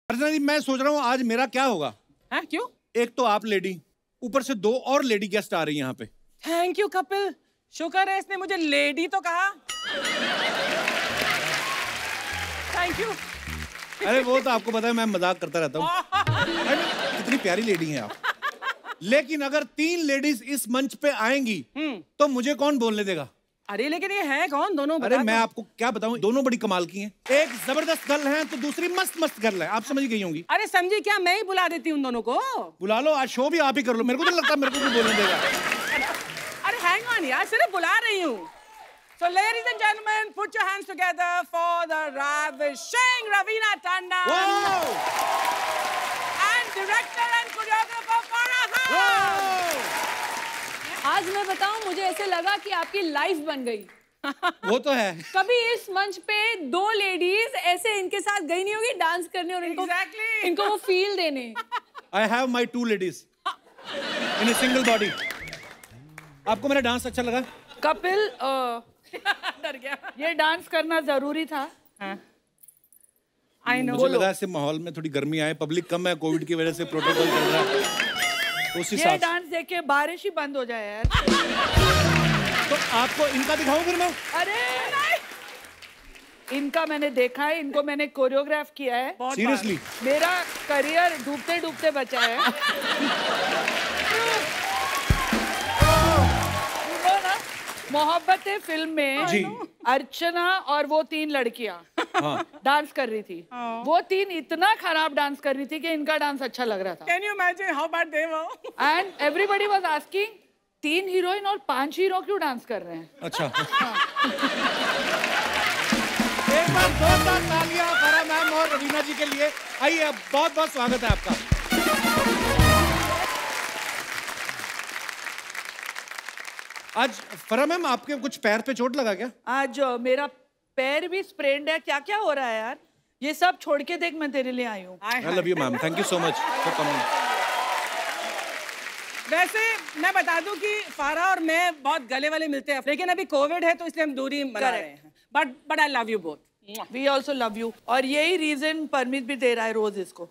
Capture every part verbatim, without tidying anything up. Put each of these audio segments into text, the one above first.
अर्चना जी मैं सोच रहा हूँ आज मेरा क्या होगा? है क्यों? एक तो आप लेडी, ऊपर से दो और लेडी गेस्ट आ रही हैं यहाँ पे। थैंक यू कपिल, शुक्र है इसने मुझे लेडी तो कहा। Thank you. अरे वो तो आपको पता है मैं मजाक करता रहता हूँ। कितनी प्यारी लेडी हैं आप। लेकिन अगर तीन लेडीज इस मंच पे आएंगी तो मुझे कौन बोलने देगा? अरे लेकिन ये है कौन दोनों? अरे मैं आपको क्या बताऊं, दोनों बड़ी कमाल की हैं। एक जबरदस्त गर्ल है तो दूसरी मस्त मस्त गर्ल है, आप समझ गई होंगी। अरे समझी क्या, मैं ही बुला देती हूँ उन दोनों को। बुला लो, आज शो भी आप ही कर लो, मेरे को तो लगता मेरे को भी बोलने देगा। अरे हैंग ऑन यार, सिर्फ बुला रही हूँ। So ladies and gentlemen, put your hands together for the ravishing Raveena Tandon and director and choreographer Farah। आज मैं बताऊं, मुझे ऐसे लगा कि आपकी लाइफ बन गई। वो तो है। कभी इस मंच पे दो लेडीज ऐसे इनके साथ गई नहीं होगी डांस करने और इनको exactly. इनको वो फील देने। I have my two ladies in a single body। आपको मेरा डांस अच्छा लगा? कपिल डर गया, ये डांस करना जरूरी था। I know। मुझे लगा ऐसे माहौल में थोड़ी गर्मी आए, पब्लिक कम है, कोविड की वजह से प्रोटोकॉल चल रहा है। ये डांस देख के बारिश ही बंद हो जाए यार। तो आपको इनका दिखाऊं फिर मैं? अरे नहीं। इनका मैंने देखा है, इनको मैंने कोरियोग्राफ किया है। सीरियसली? मेरा करियर डूबते डूबते बचा है। मोहब्बतें फिल्म में अर्चना और वो तीन लड़कियां हाँ। डांस कर रही थी। हाँ। वो तीन इतना खराब डांस कर रही थी कि इनका डांस अच्छा लग रहा था। Can you imagine how bad they were? And everybody was asking, तीन हीरोइन और पांच हीरो क्यों डांस कर रहे हैं? अच्छा। हाँ। एक बार जोरदार तालियां फरा मैम और रवीना जी के लिए। आइए, बहुत बहुत स्वागत है आपका। आज फरा मैम आपके कुछ पैर पे चोट लगा क्या? आज मेरा पैर भी स्प्रेन्ड है। क्या क्या हो रहा है यार? ये सब छोड़ के देख, मैं तेरे लिए आई हूँ। I love you ma'am, thank you so much for coming. वैसे मैं बता दूं कि फारा और मैं बहुत गले वाले मिलते हैं, लेकिन अभी कोविड है तो इसलिए हम दूरी बना रहे हैं। But but I love you both. We also love you. और यही रीजन परमिट भी दे रहा है रोज इसको।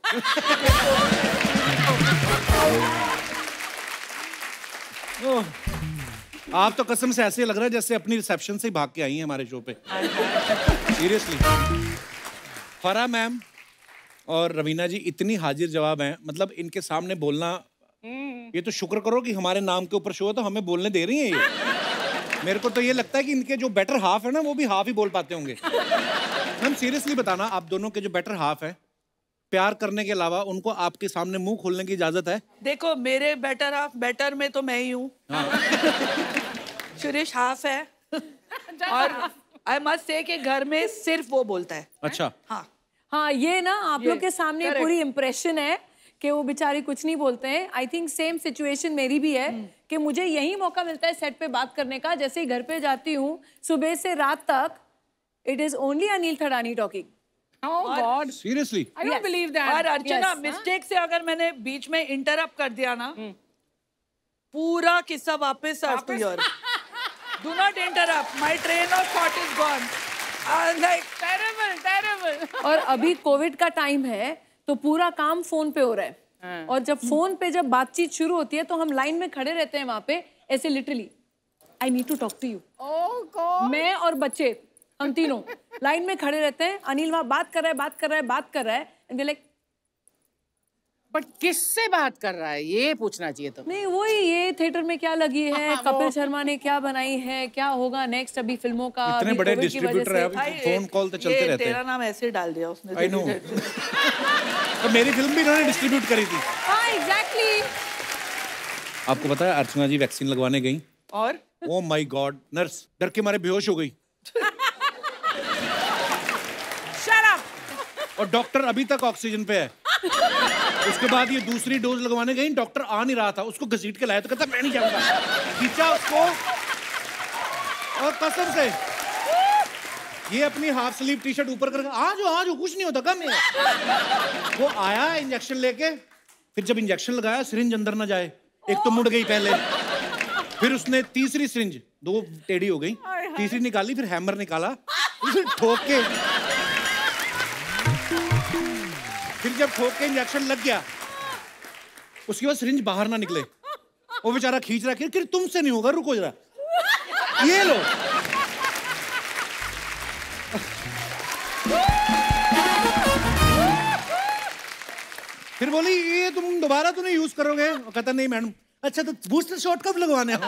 आप तो कसम से ऐसे लग रहा है जैसे अपनी रिसेप्शन से ही भाग के आई हैं हमारे शो पे। सीरियसली। फरा मैम और रवीना जी इतनी हाजिर जवाब हैं, मतलब इनके सामने बोलना, ये तो शुक्र करो कि हमारे नाम के ऊपर शो है तो हमें बोलने दे रही हैं ये। मेरे को तो ये लगता है कि इनके जो बेटर हाफ है ना, वो भी हाफ ही बोल पाते होंगे। मैम सीरियसली बताना, आप दोनों के जो बेटर हाफ है, प्यार करने के अलावा उनको आपके सामने मुंह खोलने की इजाजत है? देखो, मेरे बेटर हाफ, बेटर में तो मैं ही हूँ। सुरेश हाफ है। और आई मस्ट से कि घर में सिर्फ वो बोलता है। अच्छा। हाँ हाँ, ये ना आप लोग के सामने पूरी इम्प्रेशन है कि वो बेचारी कुछ नहीं बोलते हैं। आई थिंक सेम सिचुएशन मेरी भी है कि मुझे यही मौका मिलता है सेट पे बात करने का। जैसे ही घर पे जाती हूँ सुबह से रात तक, it is only Anil Thadani talking. Oh God! Seriously? I don't believe that. और अर्चना, मिस्टेक से अगर मैंने बीच में इंटरप्ट कर दिया ना, पूरा किस्सा वापस after your. Do not interrupt. My train of thought is gone. I was like terrible, terrible. और अभी कोविड का टाइम है तो पूरा काम फोन पे हो रहा है। और जब फोन पे जब बातचीत शुरू होती है तो हम लाइन में खड़े रहते हैं वहां पे ऐसे, literally I need to talk to you. मैं और बच्चे, हम तीनों लाइन में खड़े रहते हैं। अनिल वहां बात कर रहा है बात कर रहा है बात कर रहा है एंड वी लाइक, बट किससे बात कर रहा है ये पूछना चाहिए तो। नहीं वही, ये थिएटर में क्या लगी है, कपिल शर्मा ने क्या बनाई है, क्या होगा नेक्स्ट अभी फिल्मों का। इतने बड़े डिस्ट्रीब्यूटर है, फोन कॉल तो चलते रहते हैं। तेरा नाम ऐसे डाल दिया उसने। I know. तो मेरी फिल्म भी इन्होंने डिस्ट्रीब्यूट करी थी। हाँ एग्जैक्टली। आपको पता है अर्चना जी वैक्सीन लगवाने गई और ओ माय गॉड, नर्स डर के मारे बेहोश हो गई। और डॉक्टर अभी तक ऑक्सीजन पे है। उसके बाद ये दूसरी डोज लगवाने गई, डॉक्टर आ नहीं रहा था, उसको घसीट के लाया तो कहता मैं नहीं जाऊंगा। खींचा उसको और कसम से ये अपनी हाफ स्लीव टी शर्ट ऊपर करके आ जाओ आ जाओ कुछ नहीं होता कम है। वो आया इंजेक्शन लेके, फिर जब इंजेक्शन लगाया सिरिंज अंदर ना जाए, एक तो मुड़ गई पहले, फिर उसने तीसरी सिरिंज, दो टेढ़ी हो गई, तीसरी निकाली, फिर हैमर निकाला, उसे ठोक के फिर जब ठोक के इंजेक्शन लग गया, उसके बाद सिरिंज बाहर ना निकले, वो बेचारा खींच रहा कि तुमसे नहीं होगा, रुको जरा, ये लो। फिर बोली ये तुम दोबारा तो नहीं यूज करोगे? कहता नहीं मैडम। अच्छा तो बूस्टर शॉट कब लगवाने हो?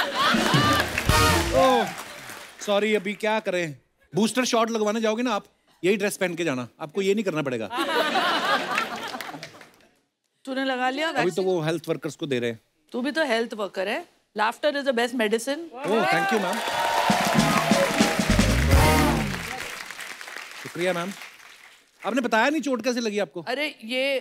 ओह सॉरी, अभी क्या करें, बूस्टर शॉट लगवाने जाओगे ना आप, यही ड्रेस पहन के जाना, आपको ये नहीं करना पड़ेगा। तूने लगा लिया? अभी तो वो हेल्थ वर्कर्स को दे रहे हैं। तू भी तो हेल्थ वर्कर है। Laughter is the best medicine. Oh thank you ma'am. शुक्रिया मैम। आपने बताया नहीं चोट कैसे लगी आपको? अरे ये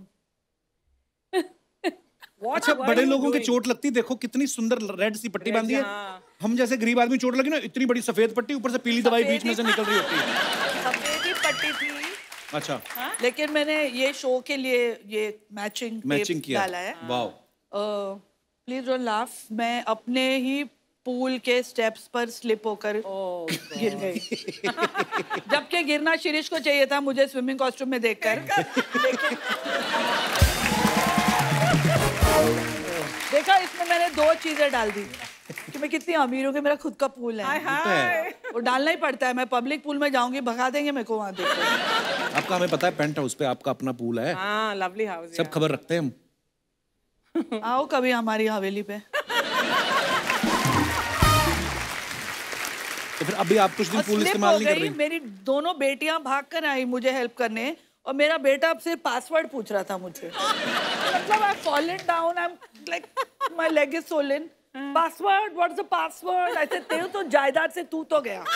अच्छा बड़े लोगों की चोट लगती, देखो कितनी सुंदर रेड सी पट्टी बांधी है। हम जैसे गरीब आदमी चोट लगी ना, इतनी बड़ी सफेद पट्टी, ऊपर से पीली दवाई बीच में से निकल रही होती है। सफेद ही पट्टी थी। अच्छा हा? लेकिन मैंने ये शो के लिए ये मैचिंग मैचिंग किया डाला है। वाओ। Please don't laugh. मैं अपने ही पूल के स्टेप्स पर स्लिप होकर गिर गई। जबकि गिरना शिरीष को चाहिए था मुझे स्विमिंग कॉस्ट्यूम में देखकर। लेकिन देखा, इसमें मैंने दो चीजें डाल दी कि मैं कितनी अमीर हूँ कि मेरा खुद का पूल है। वो डालना ही पड़ता है। मैं पब्लिक पूल में जाऊंगी, भगा देंगे मेरे को वहां देखो। आपका हमें पता है, पेंट हाउस पे आपका अपना पूल है। हाँ, लवली हाउस। सब खबर रखते हैं हम। आओ कभी हमारी हवेली पे। तो फिर अभी आप कुछ दिन पूल इस्तेमाल नहीं कर रही? मेरी दोनों बेटियां भाग कर आई मुझे हेल्प करने, और मेरा बेटा अब सिर्फ पासवर्ड पूछ रहा था मुझे। मतलब I fallen down, I am like my leg is swollen. Password, what is the password? I said तेरे तो जायदाद से तू तो गया।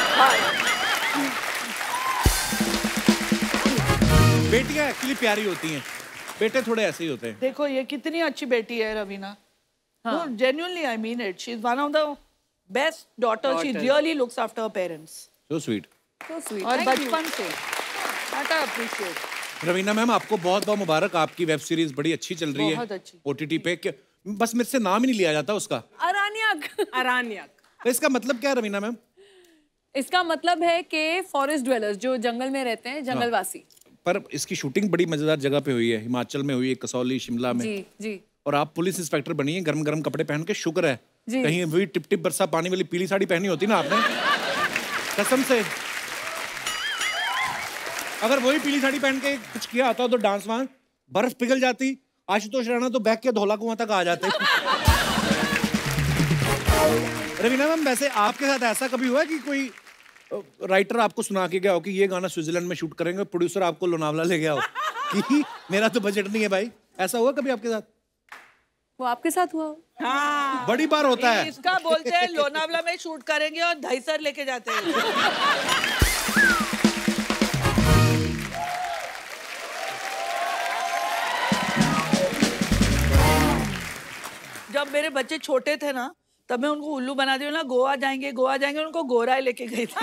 बेटियां एक्चुअली प्यारी होती हैं, बेटे थोड़े ऐसे ही होते हैं। देखो ये कितनी अच्छी बेटी है Raveena. No genuinely I mean it, she is one of the best daughter. She really looks after her parents. So sweet, so sweet. और बचपन से that I appreciate. Raveena ma'am आपको बहुत बहुत मुबारक, आपकी वेब सीरीज बड़ी अच्छी चल रही बहुत है अच्छी। ओटीटी पे। बस मेरे से नाम ही नहीं लिया जाता उसका। अरानियक। अरानियक। तो इसका मतलब क्या है रवीना मैम? इसका मतलब है कि फॉरेस्ट ड्वेलर्स, जो जंगल में रहते हैं, जंगलवासी। पर इसकी शूटिंग बड़ी मजेदार जगह पे हुई है, हिमाचल में हुई है, कसौली, शिमला में। जी जी। और आप पुलिस इंस्पेक्टर बनी है, गरम गरम कपड़े पहन के। शुक्र है जी। कहीं वही टिप टिप बरसा पानी वाली पीली साड़ी पहनी होती ना आपने, कसम से। अगर वही पीली साड़ी पहन के कुछ किया होता तो डांस वहां बर्फ पिघल जाती, आशुतोष राणा तो बैग के धौला कुआं तक आ जाते। रवीना मैम वैसे आपके साथ ऐसा कभी हुआ कि कोई राइटर आपको सुना के गया हो कि ये गाना स्विट्जरलैंड में शूट करेंगे, प्रोड्यूसर आपको लोनावला ले गया हो कि मेरा तो बजट नहीं है भाई, ऐसा हुआ कभी आपके साथ? वो आपके साथ हुआ? हाँ। बड़ी बार होता है। इसका बोलते हैं लोनावला में शूट करेंगे और दहीसर लेके जाते हैं। जब मेरे बच्चे छोटे थे ना, तब मैं उनको उल्लू बना दी ना, गोवा जाएंगे गोवा जाएंगे, उनको गोरा लेके गई थी।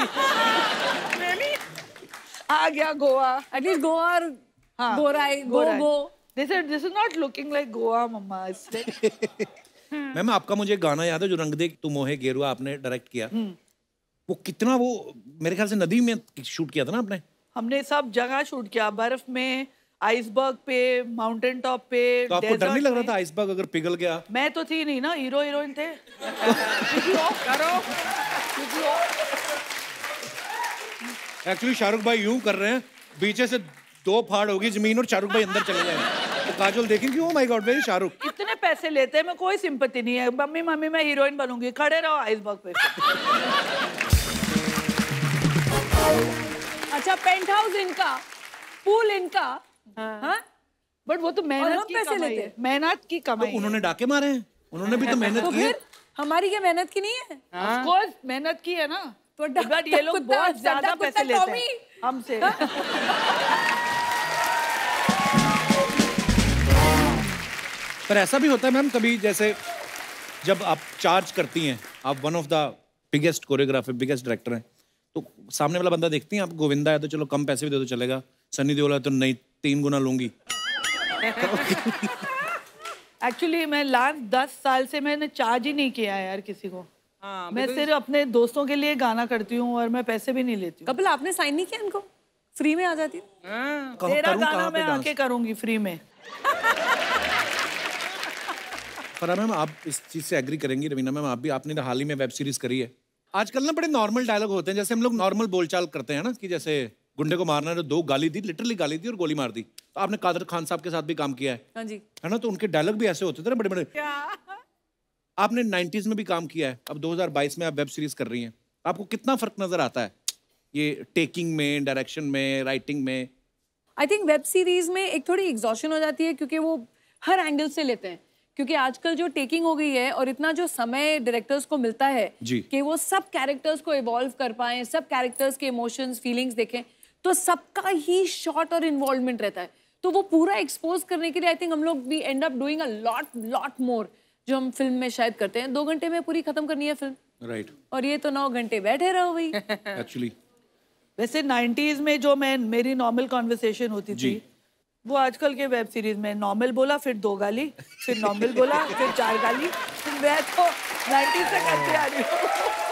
आ गया गोवा। एटलीस्ट गोवा और हाँ, Gorai, go Gorai. Go. They said this is not looking like Goa, मम्मा। मैम आपका मुझे गाना याद है जो रंग दे तू मोहे गेरुआ आपने डायरेक्ट किया, वो कितना, वो मेरे ख्याल से नदी में शूट किया था ना आपने? हमने सब जगह शूट किया, बर्फ में, आइसबर्ग पे, माउंटेन टॉप पे। तो आपको डर नहीं लग रहा था आइसबर्ग अगर पिघल गया? मैं तो थी नहीं ना, हीरो हीरोइन थे। एक्चुअली शाहरुख भाई यूं कर रहे हैं, पीछे से दो फाड़ होगी जमीन और शाहरुख भाई अंदर चले जाएंगे, तो काजोल देखेंगे oh my God very Shahrukh. इतने पैसे लेते हैं, मैं कोई सिंपैथी नहीं है। मम्मी मम्मी मैं हीरोइन बनूंगी, खड़े रहो आइसबर्ग पे। अच्छा पेंट हाउस इनका, पूल इनका। हाँ? बट वो तो मेहनत की पैसे कमाई लेते है, मेहनत की कमाई है। उन्होंने डाके मारे हैं, उन्होंने भी तो मेहनत तो की है। फिर हमारी क्या मेहनत की नहीं है? Of course, मेहनत की है ना। तो बट ये लोग कुत्ता- बहुत ज्यादा कुत्ता पैसे लेते टॉमी। हैं हमसे। पर ऐसा भी होता है मैम कभी, जैसे जब आप चार्ज करती हैं, आप one of the biggest choreographer, biggest director हैं, तो सामने वाला बंदा देखती हैं आप, गोविंदा है तो चलो कम पैसे भी दे दो चलेगा, सन्नी देओल है तो नहीं तीन गुना लूंगी। एक्चुअली मैं लास्ट दस साल से मैंने चार्ज ही नहीं किया है यार किसी को। हाँ, मैं सिर्फ अपने दोस्तों के लिए गाना करती हूँ और मैं पैसे भी नहीं लेती हूँ। कपिल आपने साइन नहीं किया इनको? फ्री में आ जाती। तेरा गाना मैं आके करूंगी फ्री में। फराह मैम, आप इस चीज से एग्री करेंगी। रवीना मैम, आप भी, आपने हाल ही में वेब सीरीज करी है। आजकल ना बड़े नॉर्मल डायलॉग होते हैं, जैसे हम लोग नॉर्मल बोलचाल करते हैं ना, कि जैसे गुंडे को मारना है तो दो गाली दी, लिटरली गाली दी और गोली मार दी। तो आपने कादर खान साहब के साथ भी काम किया है। हाँ जी। है ना, तो उनके डायलॉग भी ऐसे होते थे ना, बड़े बड़े। आपने नाइनटीज में भी काम किया है, अब दो हज़ार बाईस में आप वेब सीरीज कर रही हैं। आपको कितना फर्क नजर आता है ये टेकिंग में, डायरेक्शन में, राइटिंग में? आई थिंक वेब सीरीज में एक थोड़ी एग्जॉशन हो जाती है, क्योंकि वो हर एंगल से लेते हैं। क्योंकि आजकल जो टेकिंग हो गई है और इतना जो समय डायरेक्टर्स को मिलता है कि वो सब कैरेक्टर्स को इवॉल्व कर पाएं, सब कैरेक्टर्स के इमोशंस, फीलिंग्स देखें, तो सबका ही शॉट और इन्वॉल्वमेंट रहता है। तो वो पूरा एक्सपोज करने के लिए आई थिंक हम लोग we end up doing a lot lot more, जो हम फिल्म में शायद करते हैं। दो घंटे में पूरी खत्म करनी है फिल्म, राइट right. और ये तो नौ घंटे बैठे रहो भाई। एक्चुअली वैसे नाइनटीज में जो मैं मेरी नॉर्मल कॉन्वर्सेशन होती थी, वो आजकल के वेब सीरीज में नॉर्मल बोला, फिर दो गाली, फिर नॉर्मल बोला, फिर चार गाली। मैं तो नाइनटीज से करते आ रही हूँ।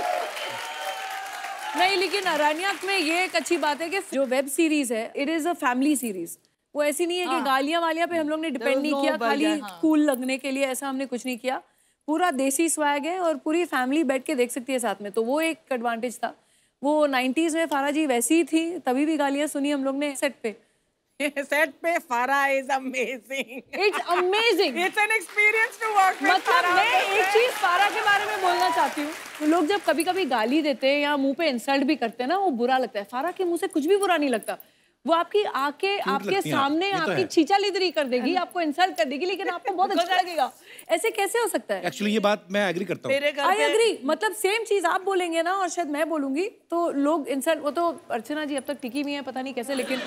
नहीं, लेकिन अरानियात में ये एक अच्छी बात है कि जो वेब सीरीज है, it is a family series. वो ऐसी नहीं है कि गालियां वालियां पे हम लोग ने डिपेंड नहीं किया खाली कूल लगने के लिए, ऐसा हमने कुछ नहीं किया। पूरा देसी स्वैग है और पूरी फैमिली बैठ के देख सकती है साथ में, तो वो एक एडवांटेज था। वो नाइनटीज में फारा जी वैसी ही थी, तभी भी गालियां सुनी हम लोग ने सेट पे। सेट पे Farah is amazing. It's amazing. It's an experience to work with मतलब मैं एक चीज फारा के बारे में बोलना चाहती हूँ, तो लोग जब कभी कभी गाली देते हैं या मुंह पे इंसल्ट भी करते हैं ना, वो बुरा लगता है। फारा के मुंह से कुछ भी बुरा नहीं लगता। वो आपकी आके आपके सामने आपकी छींचा लिदरी कर देगी, आपको इंसल्ट कर देगी, लेकिन आपको बहुत अच्छा लगेगा। ऐसे कैसे हो सकता है? एक्चुअली ये बात मैं एग्री करता हूँ। I agree. मतलब सेम चीज आप बोलेंगे ना और शायद मैं बोलूंगी तो लोग इंसल्ट, वो तो अर्चना जी अब तक टिकी हुई है, पता नहीं कैसे, लेकिन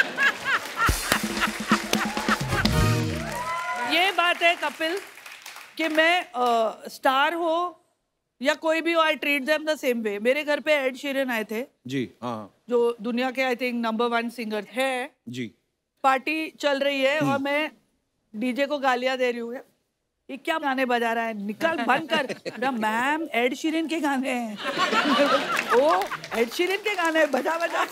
ये बात है कपिल कि मैं स्टार हो या कोई भी हो, I treat them the same way. मेरे घर पे एड शीरन आए थे जी, हाँ, जो दुनिया के I think number one singer है जी। पार्टी चल रही है और मैं डीजे को गालियां दे रही हूँ, ये क्या गाने बजा रहा है, निकल बंद कर। मैम एड शीरन के गाने हैं। ओ एड शीरन के गाने बजा बजा।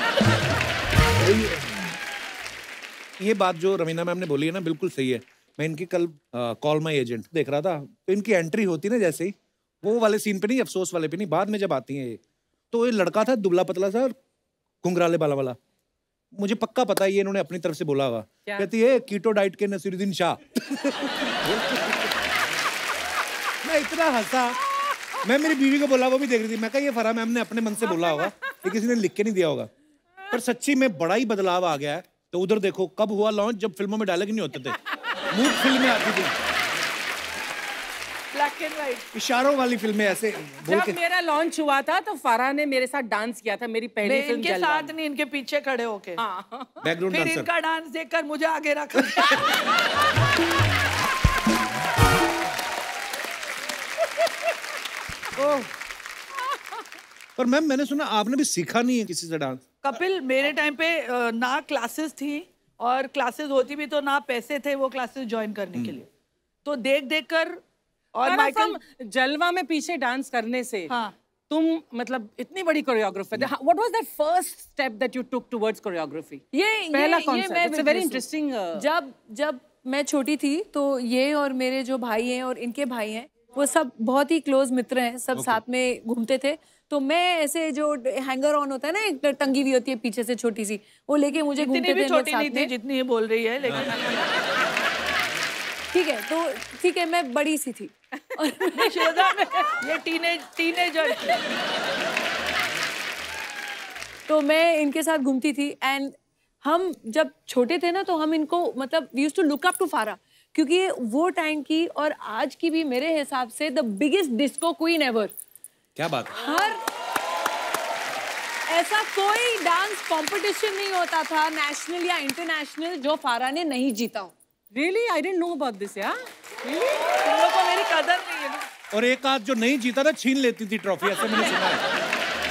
ये बात जो रवीना मैम ने बोली है ना, बिल्कुल सही है। मैं इनकी कल कॉल माय एजेंट देख रहा था, तो इनकी एंट्री होती ना जैसे ही, वो वाले सीन पे नहीं, अफसोस वाले पे नहीं, बाद में जब आती हैं ये, तो ये लड़का था दुबला पतला सा और घुंघराले बाला वाला। मुझे पक्का पता है ये इन्होंने अपनी तरफ से बोला होगा। कहती है कीटो डाइट के नसीरुद्दीन शाह। मैं इतना हंसा, मैं मेरी बीवी को बोला, वो भी देख रही थी। मैं कहा ये फराह मैम ने अपने मन से बोला होगा, ये किसी ने लिख के नहीं दिया होगा। पर सच्ची में बड़ा ही बदलाव आ गया है। तो उधर देखो कब हुआ लॉन्च, जब फिल्मों में डायलॉग नहीं होते थे, मूक फिल्में आती थी, ब्लैक एंड व्हाइट इशारों वाली फिल्में ऐसे बोल जब के। मेरा लॉन्च हुआ था तो फारा ने मेरे साथ डांस किया था, मेरी पहली फिल्म इनके साथ नहीं, इनके पीछे खड़े होके। हाँ। बैकग्राउंड फिर डांसर। इनका डांस देखकर मुझे आगे रखा। पर मैम मैंने सुना आपने भी सीखा नहीं है किसी से डांस। कपिल, मेरे टाइम पे ना क्लासेस थी और क्लासेस होती भी तो ना पैसे थे वो क्लासेस ज्वाइन करने के लिए, तो देख देख कर। और माइकल जलवा में पीछे डांस करने से हाँ, तुम मतलब इतनी बड़ी choreographer. What was that first step that you took towards choreography? ये पहला ये, कॉन्सेप्ट, ये इट्स अ वेरी इंटरेस्टिंग। जब जब मैं छोटी थी तो ये और मेरे जो भाई हैं और इनके भाई हैं, वो सब बहुत ही क्लोज मित्र हैं, सब okay. साथ में घूमते थे। तो मैं ऐसे जो हैंगर ऑन होता है ना, एक टंगी हुई होती है पीछे से छोटी सी, वो लेके मुझे घूमते थे। छोटी नहीं थी जितनी ये बोल रही है, लेकिन ठीक है, तो ठीक है, मैं बड़ी सी थी। और ये टीनेज टीनेजर। तो मैं इनके साथ घूमती थी। एंड हम जब छोटे थे ना, तो हम इनको मतलब we used to look up to Farah, क्योंकि वो टाइम की और आज की भी मेरे हिसाब से the biggest disco queen ever. क्या बात है? हर ऐसा कोई डांस कंपटीशन नहीं होता था नेशनल या इंटरनेशनल जो फारा ने नहीं जीता हो। Really I didn't know about this. यार तुम लोगों को मेरी कदर नहीं है ना। और एक आध जो नहीं जीता ना छीन लेती थी ट्रॉफी, ऐसे मैंने सुना है।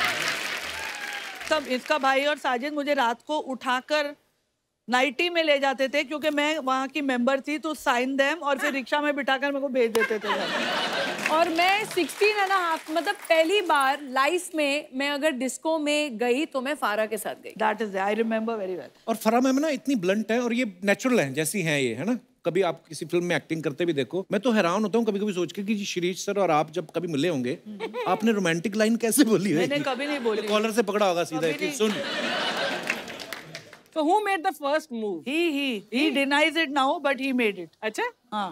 सब इसका भाई और साजिद मुझे रात को उठाकर नाइटी में ले जाते थे, क्योंकि मैं वहाँ की मेंबर थी, तो साइन देम और फिर रिक्शा में बिठाकर मेरे को भेज देते थे। और मैं सिक्सटीन एंड हाफ मतलब पहली बार लाइफ में मैं अगर डिस्को में गई तो मैं फारा के साथ गई। That is, I remember very well. और फरा मैम ना इतनी ब्लंट है और ये नेचुरल है जैसी हैं ये, है ना? कभी आप किसी फिल्म में एक्टिंग करते भी देखो, मैं तो हैरान होता हूँ कभी कभी सोच के कि शिरीष सर और आप जब कभी मिले होंगे, आपने रोमांटिक लाइन कैसे बोली है? मैंने कभी नहीं बोली। कॉलर से पकड़ा होगा सीधा कि सुन। So who made the first move? He, he, he denies it now, but he made it. अच्छा? हाँ।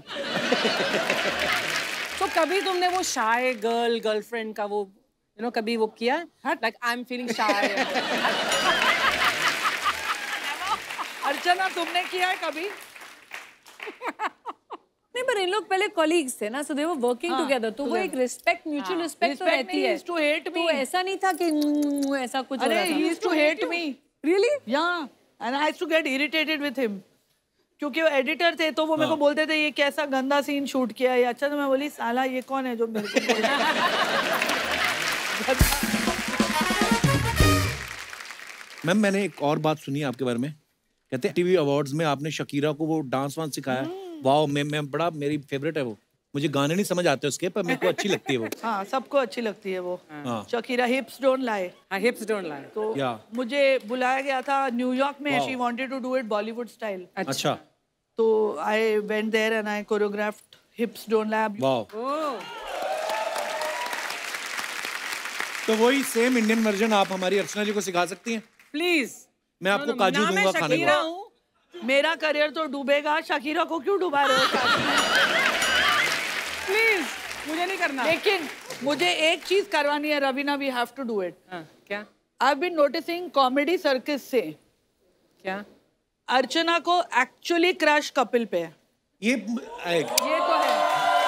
तो कभी तुमने वो shy girl girlfriend का वो you know कभी वो किया? Like I'm feeling shy. अर्चना तुमने किया है कभी? नहीं पर इन लोग पहले कॉलीग्स थे ना, so they were working together, तो वो एक रिस्पेक्ट म्यूचुअल रिस्पेक्ट तो रहती है। He used to hate me. तो ऐसा नहीं था कि ऐसा कुछ हो रहा था। अरे he used to hate me. Really? Yeah, and I used to get irritated with him. क्योंकि वो एडिटर थे तो वो मेरे को बोलते थे ये कैसा गंदा सीन शूट किया है। अच्छा तो मैं बोली साला ये कौन है जो मेरे को बोल रहा है? मैम मैंने एक और बात सुनी है आपके बारे में, कहते हैं टीवी अवार्ड्स में आपने शकीरा को वो डांस वांस सिखाया। वाओ, मैं मैं बड़ा मेरी फेवरेट है वो। मुझे गाने नहीं समझ आते उसके, पर मेरे को अच्छी लगती है वो। हाँ सबको अच्छी लगती है वो। हाँ। Shakira hips don't lie. हाँ hips don't lie. तो Yeah. मुझे बुलाया गया था न्यूयॉर्क में। Wow. She wanted to do it Bollywood style. अच्छा। तो I went there and I choreographed hips don't lie. Wow. Oh. तो वही सेम इंडियन वर्जन आप हमारी अर्चना जी को सिखा सकती हैं? Please. मैं आपको काजू दूंगा खाने को। मेरा करियर तो डूबेगा, शकीरा को क्यों डुबा रहे हो? Please. मुझे नहीं करना। लेकिन मुझे एक चीज करवानी है Raveena, we have to do it. क्या? I have been noticing comedy circus से क्या? अर्चना को एक्चुअली क्रश कपिल पे है। ये ये तो है।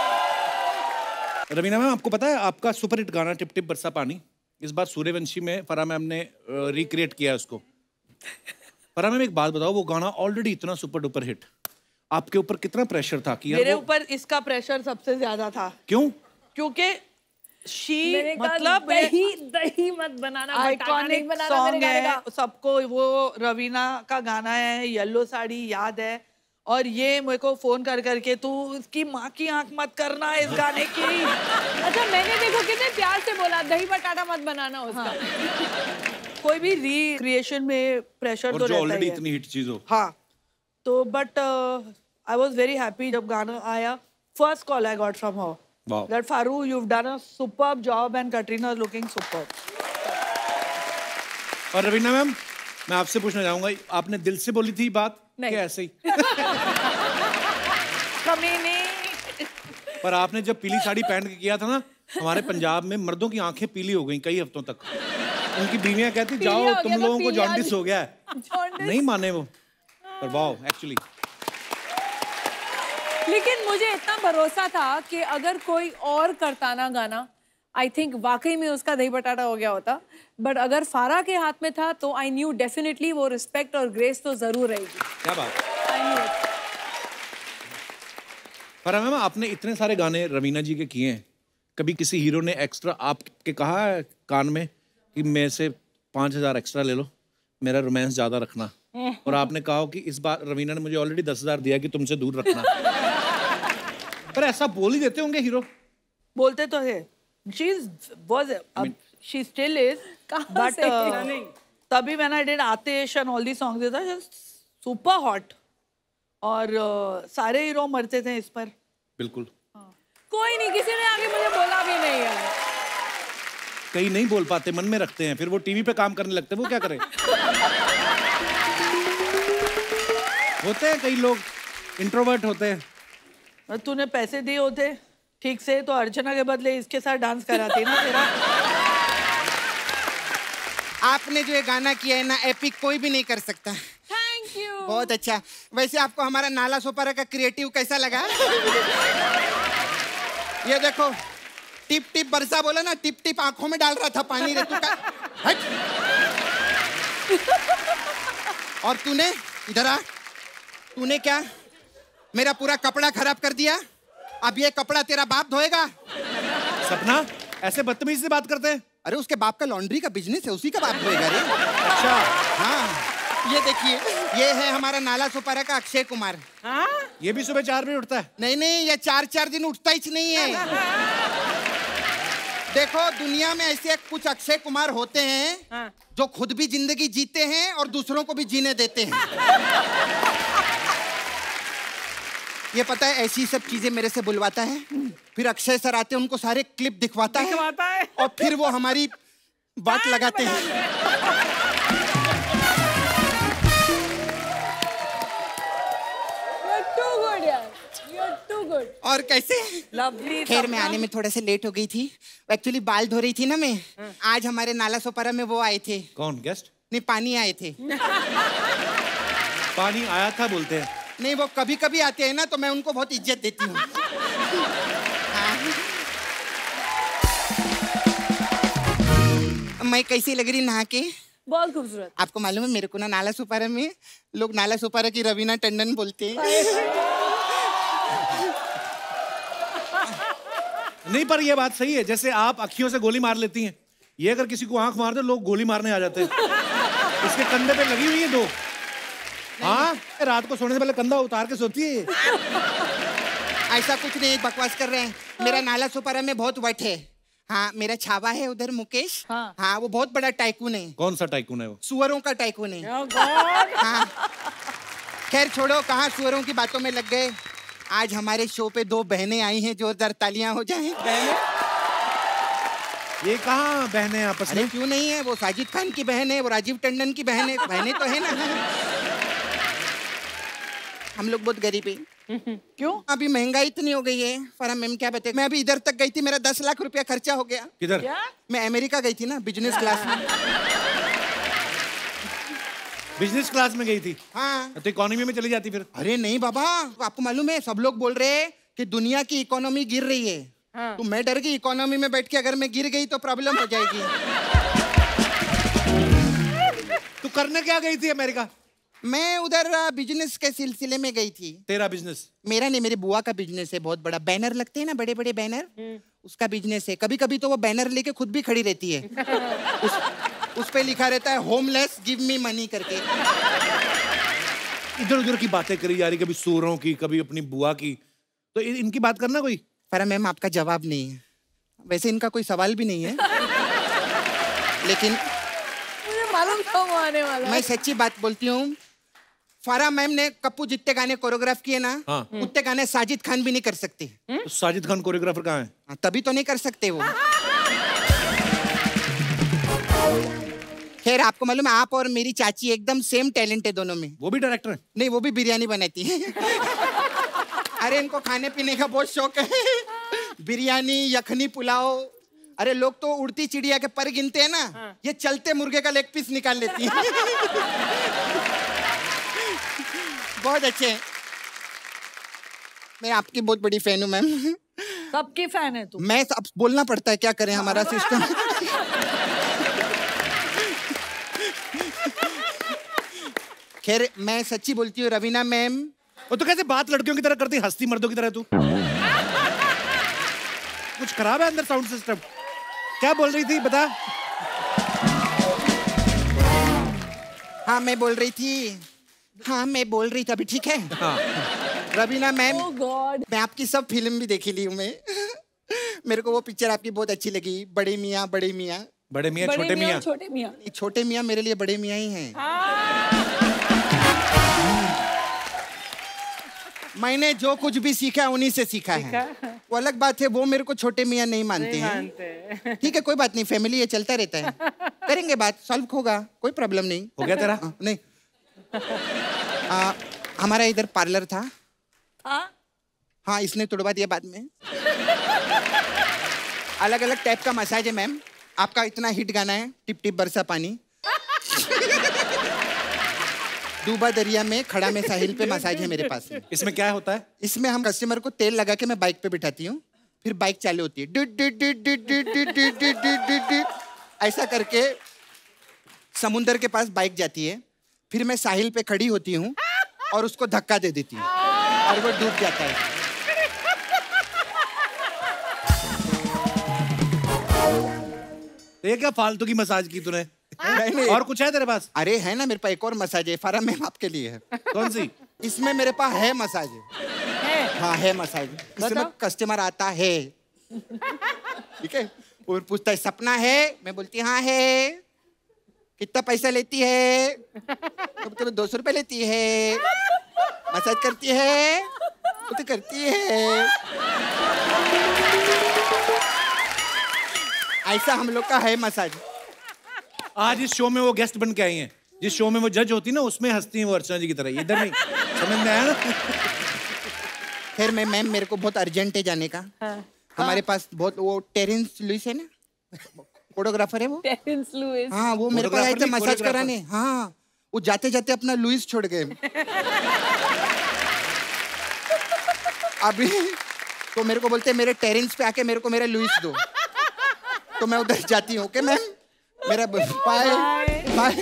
रवीना मैम आपको पता है आपका सुपर हिट गाना टिप टिप बरसा पानी इस बार सूर्यवंशी में फरा मैम ने रिक्रिएट किया है उसको। फरा मैम एक बात बताओ, वो गाना ऑलरेडी इतना सुपर डुपर हिट, आपके ऊपर कितना प्रेशर था कि मेरे ऊपर इसका प्रेशर सबसे ज्यादा था। क्यों? क्योंकि शी मतलब दही दही मत बनाना, आइकॉनिक सॉन्ग है, सबको वो रवीना का गाना है, येलो साड़ी याद है। और ये मेरे को फोन कर करके तू इसकी माँ की आंख मत करना इस गाने की। अच्छा मैंने देखो कितने प्यार से बोला दही बटाटा मत बनाना उसका। हाँ। कोई भी रिक्रिएशन में प्रेशर तो रहता ही है। ऑलरेडी इतनी हिट चीज हो। हाँ तो but I was very happy जब गाना आया। First call I got from her that Faru you have done a superb job and Katrina is looking superb. और रवीना मैम मैं आपसे पूछना चाहूंगा, आपने दिल से बोली थी बात क्या ऐसे ही? कमीनी। पर आपने जब पीली साड़ी पहन के किया था ना, हमारे पंजाब में मर्दों की आंखें पीली हो गई कई हफ्तों तक। उनकी बीवियां कहती जाओ तुम लोगों को जॉन्डिस हो गया है। नहीं माने वो, पर वाओ एक्चुअली। लेकिन मुझे इतना भरोसा था कि अगर कोई और करता ना गाना, आई थिंक वाकई में उसका दही बटाटा हो गया होता। बट अगर फारा के हाथ में था तो आई न्यू डेफिनेटली वो रिस्पेक्ट और ग्रेस तो जरूर रहेगी। क्या बात। I knew. फरा मैम आपने इतने सारे गाने रवीना जी के किए हैं, कभी किसी हीरो ने एक्स्ट्रा आपके कहा है कान में कि मेरे से पाँच हजार एक्स्ट्रा ले लो, मेरा रोमांस ज्यादा रखना, और आपने कहा कि इस बार रवीना ने मुझे ऑलरेडी दस हजार दिया कि तुमसे दूर रखना? पर ऐसा बोल ही देते होंगे हीरो। बोलते तो है। She was she still is but तभी when I did Aatish and all the songs it was super hot और uh, सारे हीरो मरते थे इस पर। बिल्कुल। कोई नहीं, किसी ने आगे मुझे बोला भी नहीं है। कई नहीं बोल पाते, मन में रखते हैं, फिर वो टीवी पे काम करने लगते हैं, वो क्या करें? होते हैं कई लोग इंट्रोवर्ट होते हैं। तूने पैसे दिए होते ठीक से तो अर्चना के बदले इसके साथ डांस कराती ना तेरा। आपने जो ये गाना किया है ना, एपिक कोई भी नहीं कर सकता। Thank you. बहुत अच्छा। वैसे आपको हमारा नाला सोपारा का क्रिएटिव कैसा लगा? ये देखो टिप टिप बरसा बोला ना, टिप टिप आंखों में डाल रहा था पानी रे तू का। हट। और तूने इधर आ, तूने क्या मेरा पूरा कपड़ा खराब कर दिया। अब ये कपड़ा तेरा बाप धोएगा। सपना ऐसे बदतमीजी से बात करते हैं? अरे उसके बाप का लॉन्ड्री का बिजनेस है, उसी का बाप धोएगा रे। अच्छा। हाँ ये देखिए, ये है हमारा नाला सोपारा का अक्षय कुमार। हाँ? ये भी सुबह चार बजे उठता है? नहीं नहीं, ये चार चार दिन उठता ही नहीं है। देखो दुनिया में ऐसे कुछ अक्षय कुमार होते हैं हाँ। जो खुद भी जिंदगी जीते हैं और दूसरों को भी जीने देते हैं। ये पता है ऐसी सब चीजें मेरे से बुलवाता है, फिर अक्षय सर आते हैं उनको सारे क्लिप दिखवाता है, है और फिर वो हमारी बात लगाते हैं। और कैसे? लवली। खैर मैं आने में थोड़ा से लेट हो गई थी, एक्चुअली बाल धो रही थी ना मैं। आज हमारे नाला सोपारा में वो आए थे। कौन? गेस्ट? नहीं, पानी आए थे। पानी आया था बोलते हैं? नहीं, वो कभी कभी आते हैं ना तो मैं उनको बहुत इज्जत देती हूँ। हाँ। मैं कैसी लग रही नहा के? बहुत खूबसूरत। आपको मालूम है मेरे को ना नाला सोपारा में लोग नाला सोपारा की रवीना टंडन बोलते हैं। नहीं, पर ये बात सही है, जैसे आप अखियों से गोली मार लेती हैं, ये अगर किसी को आंख मार दे लोग गोली मारने आ जाते हैं। इसके कंधे पे लगी हुई है दो। हाँ, रात को सोने से पहले कंधा उतार के सोती है। ऐसा कुछ नहीं, बकवास कर रहे हैं। मेरा नाला सोपारा में बहुत वट है। हाँ, मेरा छावा है उधर मुकेश। हाँ, हाँ वो बहुत बड़ा टाइकून है। कौन सा टाइकून है वो? सुअरों का टाइकून है। हाँ। खैर छोड़ो, कहाँ सुअरों की बातों में लग गए। आज हमारे शो पे दो बहनें आई हैं, जोरदार तालियां हो जाएं। बहनें? ये कहाँ बहनें आपस में? क्यों नहीं है, वो साजिद खान की बहन है, वो राजीव टंडन की बहन है, बहनें तो है ना। हम लोग बहुत गरीब हैं। क्यों? अभी महंगाई इतनी हो गई है। फरा मैम क्या बताए, मैं अभी इधर तक गई थी, मेरा दस लाख रुपया खर्चा हो गया। किधर? मैं अमेरिका गई थी ना, बिजनेस क्लास में। बिजनेस क्लास में गई थी? हाँ। तो इकोनॉमी में चली जाती फिर? अरे नहीं बाबा, आपको मालूम है सब लोग बोल रहे हैं कि दुनिया की इकोनॉमी गिर रही है। हाँ। तो मैं डर गई, इकोनॉमी में बैठ के अगर मैं गिर गई तो प्रॉब्लम हो जाएगी। तू करने क्या गई थी अमेरिका? मैं उधर बिजनेस के सिलसिले में गई थी। तेरा बिजनेस? मेरा नहीं, मेरी बुआ का बिजनेस है, बहुत बड़ा। बैनर लगते हैं ना, बड़े बड़े बैनर, उसका बिजनेस है। कभी कभी तो वो बैनर लेके खुद भी खड़ी रहती है। उस, उस पे लिखा रहता है होमलेस गिव मी मनी करके। इधर उधर की बातें करी जा रही, कभी सूरों की, कभी अपनी बुआ की, तो इनकी बात करना कोई। फरा मैम आपका जवाब नहीं है, वैसे इनका कोई सवाल भी नहीं है, लेकिन मुझे मालूम था वो आने वाला। मैं सच्ची बात बोलती हूँ, फरा मैम ने कप्पू जितने गाने कोरियोग्राफ किए ना, हाँ। उतने गाने साजिद खान भी नहीं कर सकते। तो साजिद खान कोरियोग्राफर कहाँ है? हाँ, तभी तो नहीं कर सकते वो। खैर आपको मालूम है, आप और मेरी चाची एकदम सेम टैलेंट है दोनों में। वो भी डायरेक्टर है? नहीं, वो भी बिरयानी बनाती है। अरे इनको खाने पीने का बहुत शौक है। बिरयानी, यखनी, पुलाव। अरे लोग तो उड़ती चिड़िया के पर गिनते हैं ना, हाँ। ये चलते मुर्गे का लेग पीस निकाल लेती है। बहुत अच्छे। मैं आपकी बहुत बड़ी फैन हूँ मैम। सबकी फैन है तू? मैं सब बोलना पड़ता है, क्या करें, हमारा सिस्टम। खैर मैं सच्ची बोलती हूँ रवीना मैम। और तो कैसे बात लड़कियों की तरह करती, हंसती मर्दों की तरह तू? कुछ खराब है अंदर साउंड सिस्टम? क्या बोल रही थी बता? हाँ मैं बोल रही थी, हाँ मैं बोल रही थी अभी, ठीक है? हाँ। Raveena ma'am, oh God. मैं आपकी सब फिल्म भी देखी ली हूँ मैं। मेरे को वो पिक्चर आपकी बहुत अच्छी लगी, बड़े मियाँ बड़े मियाँ। बड़े मियाँ छोटे मियाँ? छोटे मियाँ। छोटे मियाँ मेरे लिए बड़े मियाँ ही हैं। मैंने जो कुछ भी सीखा उन्हीं से सीखा है। वो अलग बात है, वो मेरे को छोटे मियाँ नहीं मानते हैं। ठीक है, कोई बात नहीं, फैमिली ये चलता रहता है, करेंगे बात, सॉल्व होगा, कोई प्रॉब्लम नहीं। हो गया तेरा? आ, नहीं आ, हमारा इधर पार्लर था। हाँ? हाँ, इसने तोड़वा दिया बाद में। अलग अलग टाइप का मसाज है मैम। आपका इतना हिट गाना है, टिप टिप बरसा पानी। डूबा दरिया में खड़ा में साहिल पे मसाज है मेरे पास। इसमें क्या होता है? इसमें हम कस्टमर को तेल लगा के मैं बाइक पे बिठाती हूँ, फिर बाइक चालू होती है, डिट डिट डिट डिट डिट डिट डिट डिट डिट डिट डिट, ऐसा करके समुंदर के पास बाइक जाती है, फिर मैं साहिल पे खड़ी होती हूँ और उसको धक्का दे देती हूँ और वो डूब जाता है। तो ये क्या फालतू की मसाज की तूने? नहीं, नहीं। और कुछ है तेरे पास? अरे है ना, मेरे पास एक और मसाज है, फारा मैम आपके लिए है। कौन सी? इसमें मेरे पास है मसाज है। हाँ है मसाज, इसमें कस्टमर आता है, ठीक है, और पूछता है सपना है, मैं बोलती हाँ है। कितना पैसा लेती है? कभी कभी दो सौ रुपये लेती है। मसाज करती है? तो करती है। ऐसा हम लोग का है मसाज। आज इस शो में वो गेस्ट बन के आई हैं, जिस शो में वो जज होती ना उसमें हंसती हैं वो अर्चना जी की तरह। इधर नहीं, समझ में आया ना? फिर मैं मैम मेरे को बहुत अर्जेंट है जाने का। हाँ। हमारे पास बहुत वो टेरेंस लुइस है ना, कोरियोग्राफर है वो। टेरेंस लुइस। हाँ, वो मेरे को आए थे मसाज कराने। हाँ, वो जाते जाते अपना लुइस छोड़ गए। अभी तो मेरे को बोलते मेरे टेरेंस पे आके मेरे को मेरा लुइस दो, तो मैं उधर जाती हूँ। ओके मैम, मेरा bye bye.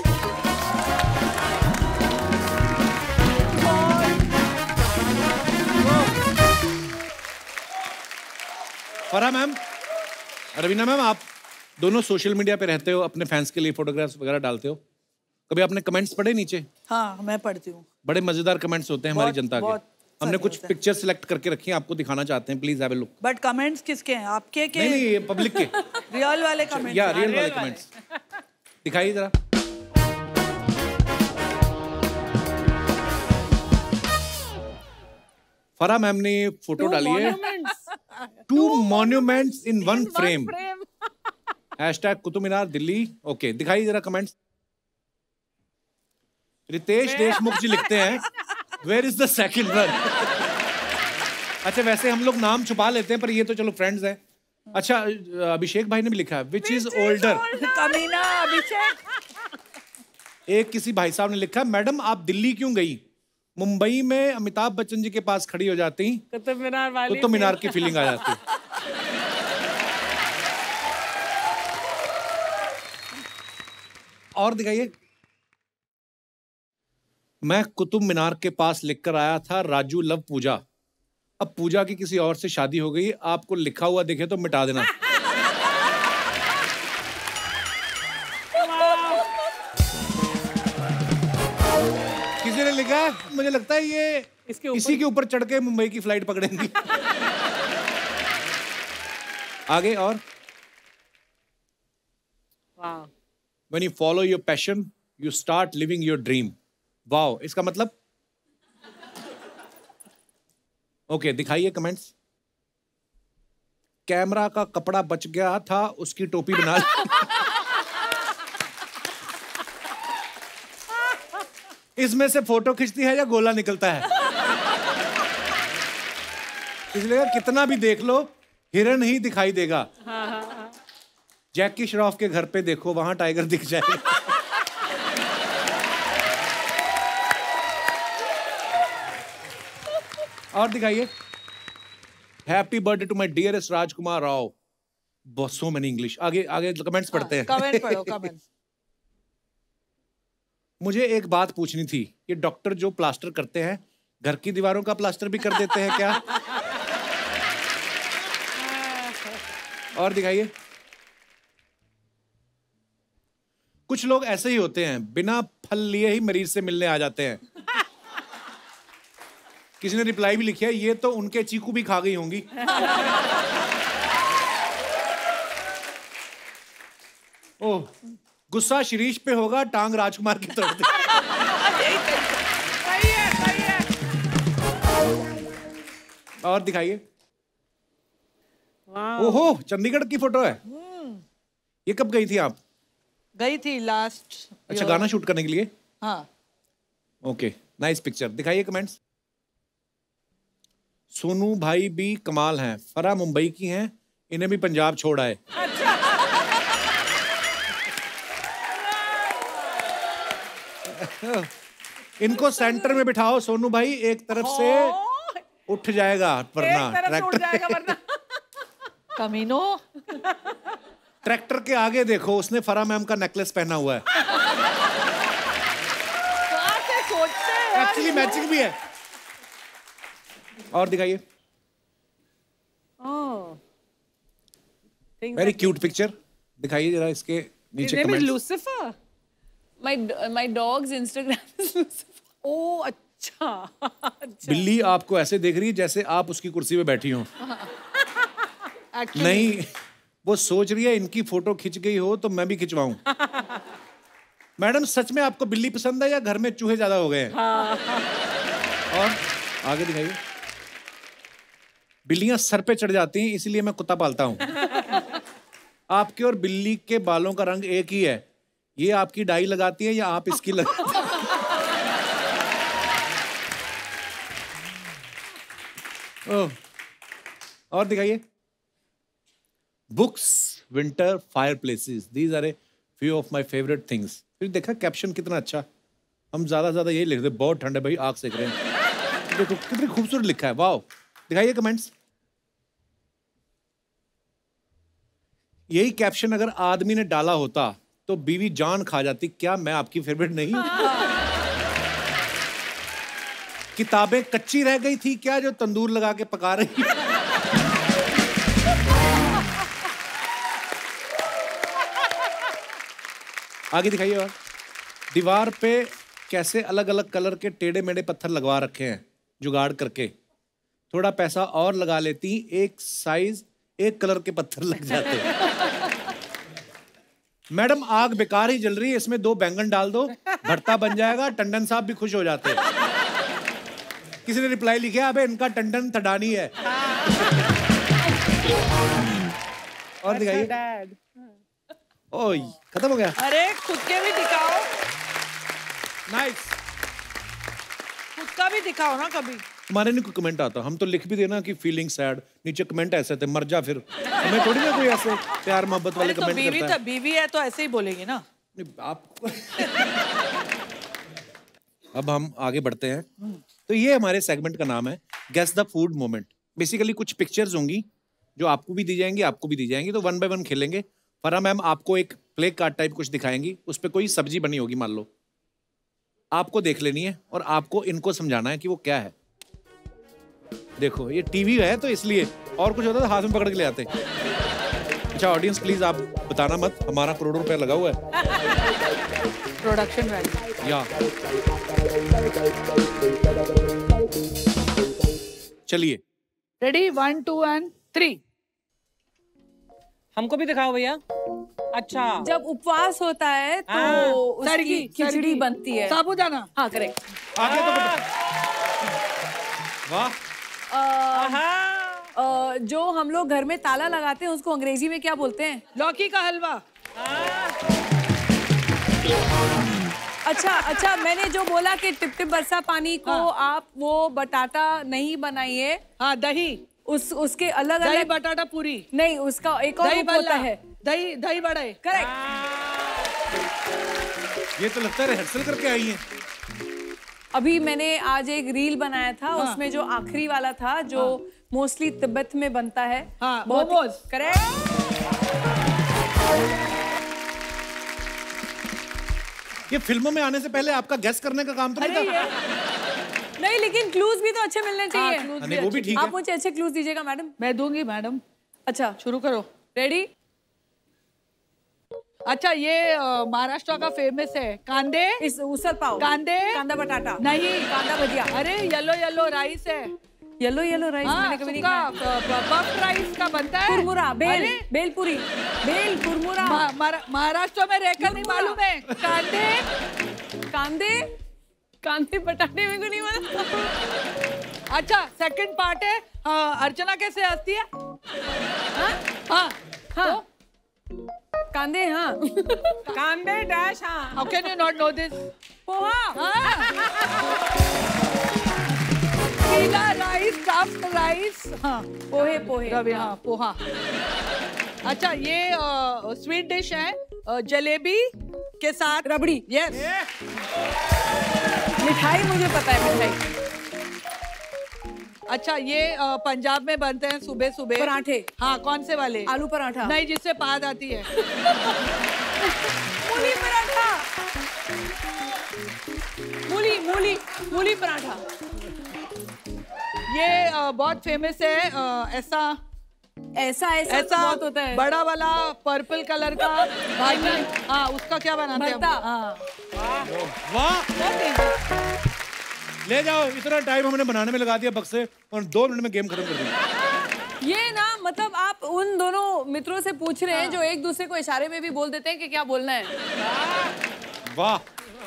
Farah ma'am, Raveena ma'am, आप दोनों सोशल मीडिया पे रहते हो, अपने फैंस के लिए फोटोग्राफ्स वगैरह डालते हो। कभी आपने कमेंट्स पढ़े नीचे? हाँ, मैं पढ़ती हूँ। बड़े मजेदार कमेंट्स होते हैं हमारी जनता के। हमने कुछ पिक्चर सिलेक्ट करके रखी हैं, आपको दिखाना चाहते हैं, please have a look. But comments किसके हैं? आपके के? नहीं नहीं, पब्लिक के। रियल वाले कमेंट्स? या रियल वाले कमेंट्स दिखाइए जरा। फरा मैम ने फोटो डाली है, two monuments in one frame, hashtag Qutub Minar Delhi. Okay, दिखाइए जरा कमेंट्स। रितेश देशमुख जी लिखते हैं, where is the second one. अच्छा, वैसे हम लोग नाम छुपा लेते हैं, पर ये तो चलो फ्रेंड्स है। अच्छा, अभिषेक भाई ने भी लिखा है, विच इज ओल्डर। कमीना अभिषेक। एक किसी भाई साहब ने लिखा, मैडम आप दिल्ली क्यों गई? मुंबई में अमिताभ बच्चन जी के पास खड़ी हो जाती, कुतुब मीनार वाली कुतुब मीनार की फीलिंग आ जाती। और दिखाइए। मैं कुतुब मीनार के पास लिखकर आया था, राजू लव पूजा। अब पूजा की किसी और से शादी हो गई, आपको लिखा हुआ दिखे तो मिटा देना। किसी ने लिखा, मुझे लगता है ये इसके इसी के ऊपर चढ़ के मुंबई की फ्लाइट पकड़ेंगी। आगे और। When you follow your passion, you start living your dream. Wow, इसका मतलब? ओके, दिखाइए कमेंट्स। कैमरा का कपड़ा बच गया था, उसकी टोपी बना ली। इसमें से फोटो खींचती है या गोला निकलता है? इसलिए कितना भी देख लो, हिरन ही दिखाई देगा। जैकी श्रॉफ के घर पे देखो, वहां टाइगर दिख जाएगा। और दिखाइए। Happy birthday to my dearest Rajkummar Rao. बहुत सो मेनी इंग्लिश। आगे आगे कमेंट्स पढ़ते हैं। कमेंट पढ़ो, कमेंट। मुझे एक बात पूछनी थी, ये डॉक्टर जो प्लास्टर करते हैं, घर की दीवारों का प्लास्टर भी कर देते हैं क्या? और दिखाइए। कुछ लोग ऐसे ही होते हैं, बिना फल लिए ही मरीज से मिलने आ जाते हैं। किसी ने रिप्लाई भी लिखा है, ये तो उनके चीकू भी खा गई होंगी। ओह, गुस्सा शिरीष पे होगा, टांग राजकुमार की तरफ। सही है, सही है। और दिखाइए। ओहो, चंडीगढ़ की फोटो है। ये कब गई थी आप? गई थी लास्ट। अच्छा, गाना शूट करने के लिए? हाँ। Okay, nice picture. दिखाइए कमेंट्स। सोनू भाई भी कमाल हैं, फरा मुंबई की हैं, इन्हें भी पंजाब छोड़ आए। इनको सेंटर में बिठाओ सोनू भाई, एक तरफ से उठ जाएगा वरना ट्रैक्टर। कमीनो। ट्रैक्टर के आगे देखो, उसने फरा मैम का नेकलेस पहना हुआ है। एक्चुअली मैचिंग भी है। और दिखाइए। Very cute picture. दिखाइए जरा इसके नीचे comments. Lucifer. My my dog's Instagram is Lucifer. ओह, अच्छा, अच्छा। बिल्ली आपको ऐसे देख रही है जैसे आप उसकी कुर्सी पे बैठी हो। नहीं, वो सोच रही है इनकी फोटो खिंच गई हो तो मैं भी खिंचवाऊं। मैडम सच में आपको बिल्ली पसंद है या घर में चूहे ज्यादा हो गए हैं? हाँ। और आगे दिखाइए। बिल्लियां सर पे चढ़ जाती हैं इसलिए मैं कुत्ता पालता हूं। आपके और बिल्ली के बालों का रंग एक ही है, ये आपकी डाई लगाती है या आप इसकी लगाती हैं? ओह, और दिखाइए। Books, winter, fireplaces, these are a few of my favourite things. फिर देखा कैप्शन कितना अच्छा, हम ज्यादा ज्यादा यही लिखते, बहुत ठंड है भाई, आग सेक रहे हैं। देखो कितनी खूबसूरत लिखा है, वाह। दिखाइए कमेंट्स। यही कैप्शन अगर आदमी ने डाला होता तो बीवी जान खा जाती, क्या मैं आपकी फेवरेट नहीं? किताबें कच्ची रह गई थी क्या जो तंदूर लगा के पका रही? आगे दिखाइए। और दीवार पे कैसे अलग अलग कलर के टेढ़े मेढ़े पत्थर लगवा रखे हैं जुगाड़ करके, थोड़ा पैसा और लगा लेती, एक साइज एक कलर के पत्थर लग जाते। मैडम आग बेकार ही जल रही है, इसमें दो बैंगन डाल दो, भरता बन जाएगा, टंडन साहब भी खुश हो जाते हैं। किसी ने रिप्लाई लिखा, अबे इनका टंडन तडानी है। और दिखाइए। ओह, खत्म हो गया। अरे खुद के भी दिखाओ। नाइस। खुद का भी दिखाओ ना कभी। हमारे नहीं कोई कमेंट आता, हम तो लिख भी देना कि फीलिंग सैड, नीचे कमेंट ऐसे थे, मर जा फिर। हमें थोड़ी ना कोई ऐसे प्यार मोहब्बत वाले तो कमेंट बीवी करता है। बीवी है तो ऐसे ही बोलेंगे ना। आप अब हम आगे बढ़ते हैं। तो ये हमारे सेगमेंट का नाम है guess the food moment. Basically कुछ पिक्चर्स होंगी जो आपको भी दी जाएंगी, आपको भी दी जाएंगी, तो वन बाय वन खेलेंगे। फरा मैम आपको एक प्ले कार्ड टाइप कुछ दिखाएंगी, उस पर कोई सब्जी बनी होगी मान लो, आपको देख लेनी है और आपको इनको समझाना है कि वो क्या है। देखो ये टीवी है तो इसलिए, और कुछ होता तो हाथ में पकड़ के ले आते। अच्छा ऑडियंस प्लीज आप बताना मत, हमारा करोड़ों रुपया लगा हुआ है। Production value. या चलिए ready, one two and three. हमको भी दिखाओ भैया। अच्छा, जब उपवास होता है तो हाँ, उसकी सरगी, खिचड़ी सरगी। बनती है। साबूदाना। हाँ करेक्ट। आगे तो बता। वाह। जो हम लोग घर में ताला लगाते हैं उसको अंग्रेजी में क्या बोलते हैं? लौकी का हलवा। अच्छा अच्छा, मैंने जो बोला कि टिप टिप बरसा पानी को हाँ। आप वो बटाटा नहीं बनाइए। हाँ दही। उस उसके अलग दही अलग बटाटा पूरी। नहीं, उसका एक और दही रूप होता बल्ला है। दही दही बड़े। करेक्ट। ये तो लगता है रिहर्सल करके आई है। अभी मैंने आज एक रील बनाया था, हाँ। उसमें जो आखिरी वाला था जो मोस्टली हाँ। तिब्बत में बनता है। हाँ, बहुत मोमोज। करेक्ट। ये फिल्मों में आने से पहले आपका गेस करने का काम तो नहीं था? नहीं, लेकिन क्लूज भी तो अच्छे मिलने चाहिए। हाँ, नहीं, वो भी ठीक है। आप मुझे अच्छे क्लूज दीजिएगा मैडम। मैं दूंगी मैडम। अच्छा शुरू करो। रेडी। अच्छा ये अ, महाराष्ट्र का फेमस है कांदे। इस उसल पाव। कांदे। कांदा बटाटा। नहीं, कांदा भजिया। अरे येलो येलो राइस है। येलो येलो राइस हाँ, मैंने कभी नहीं खाया। बफ राइस का बनता है। कुरमुरा, बेल, अरे, बेलपुरी, बेल, कुरमुरा। मा- महारा- महाराष्ट्र में रहकर नहीं मालूम है। कांदे। कांदे, कांदे बटाटे मेरे को नहीं मालूम। अच्छा सेकंड पार्ट है अ, अर्चना कैसे हंसती है? हाँ हाँ हाँ। कांदे, हाँ। कांदे डैश। हाँ, how can you not know this? Poha. पीला राइस, स्टफ्ड राइस। हाँ पोहे, पोहे। रवि, हाँ पोहा। अच्छा ये स्वीट डिश है अ, जलेबी के साथ रबड़ी। यस। मिठाई मुझे पता है, मिठाई। अच्छा ये अ, पंजाब में बनते हैं सुबह सुबह पराठे। हाँ कौन से वाले? आलू पराठा। नहीं, जिससे पाद आती है। मूली पराठा। मूली मूली मूली पराठा। ये अ, बहुत फेमस है अ, ऐसा ऐसा ऐसा ऐसा बहुत होता है। बड़ा वाला पर्पल कलर का भाजी। हाँ उसका क्या बनाते हैं? भरता। हाँ वाह, ले जाओ। इतना टाइम हमने बनाने में लगा दिया बक्से, और दो मिनट में गेम खत्म कर दी। ये ना मतलब आप उन दोनों मित्रों से पूछ रहे हैं जो एक दूसरे को इशारे में भी बोल देते हैं कि क्या बोलना है। वाह।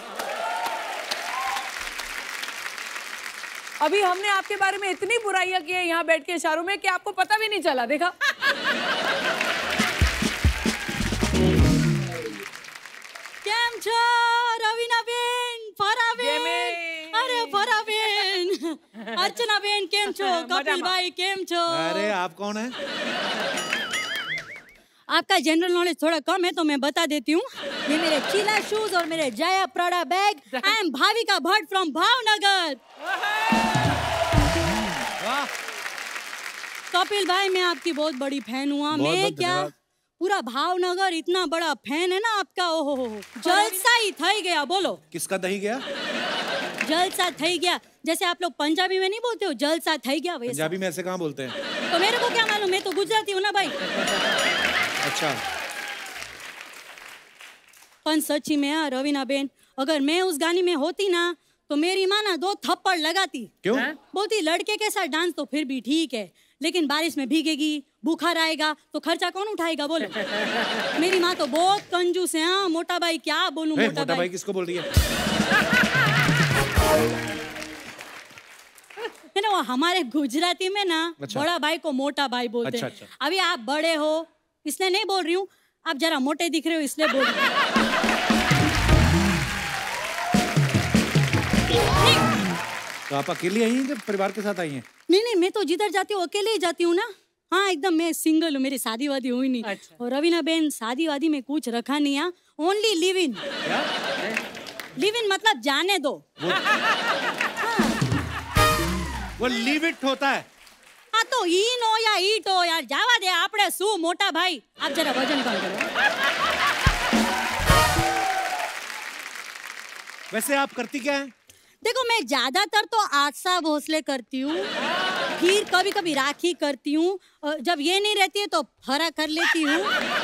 अभी हमने आपके बारे में इतनी बुराइयां की है यहाँ बैठ के इशारों में कि आपको पता भी नहीं चला। देखा? કેમ છો રવીના બેન, ફરા બેન, અરે ફરા બેન, अर्चना बेन કેમ છો, कपिल भाई કેમ છો? अरे आप कौन है? आपका जनरल नॉलेज थोड़ा कम है तो मैं बता देती हूँ। ये मेरे चीला शूज और मेरे जया Prada bag. I am Bhavika Bhatt from Bhavnagar. Kapil भाई मैं आपकी बहुत बड़ी फैन हुआ। मैं क्या पूरा भावनगर इतना बड़ा फैन है ना आपका। ओहो हो जलसा ही थई गया। बोलो किसका दही गया? जलसा थई गया। जैसे आप लोग पंजाबी में नहीं बोलते हो जलसा थई गया वैसे। पंजाबी में ऐसे कहाँ बोलते हैं? तो मेरे को क्या मालूम, मैं तो गुजराती हूँ ना भाई। अच्छा। पण सच्ची में यार रवीना बेन, अगर मैं उस गाने में होती ना तो मेरी माँ ना दो थप्पड़ लगाती। क्यों? बोलती लड़के के साथ डांस तो फिर भी ठीक है, लेकिन बारिश में भीगेगी, बुखार आएगा तो खर्चा कौन उठाएगा बोलो। मेरी माँ तो बहुत कंजूस है। हाँ मोटा भाई क्या बोलूं। मोटा, मोटा मोटा भाई भाई किसको बोल रही है? है ना वो हमारे गुजराती में ना अच्छा। बड़ा भाई को मोटा भाई बोलते हैं। अच्छा, अच्छा। अभी आप बड़े हो इसलिए नहीं बोल रही हूँ, आप जरा मोटे दिख रहे हो इसलिए बोल रही हूँ। तो आप अकेली आई हैं कि परिवार के साथ आई हैं? नहीं नहीं मैं तो जिधर जाती हूँ अकेले ही जाती हूँ ना। हाँ एकदम मैं सिंगल हूँ, मेरी शादी वादी हुई नहीं। अच्छा। और रवीना बेन शादी वादी में कुछ रखा नहीं है, ओनली लिव इन। क्या? लिव इन मतलब जाने दो। वो, वो लीव इट होता है। हाँ तो इन हो या ईट हो यार जावा दे आपने शू मोटा भाई। आप जरा वजन कम करो। वैसे आप करती क्या है? देखो मैं ज्यादातर तो आशा भोसले करती हूँ, फिर कभी कभी राखी करती हूँ, जब ये नहीं रहती है तो फरा कर लेती हूँ।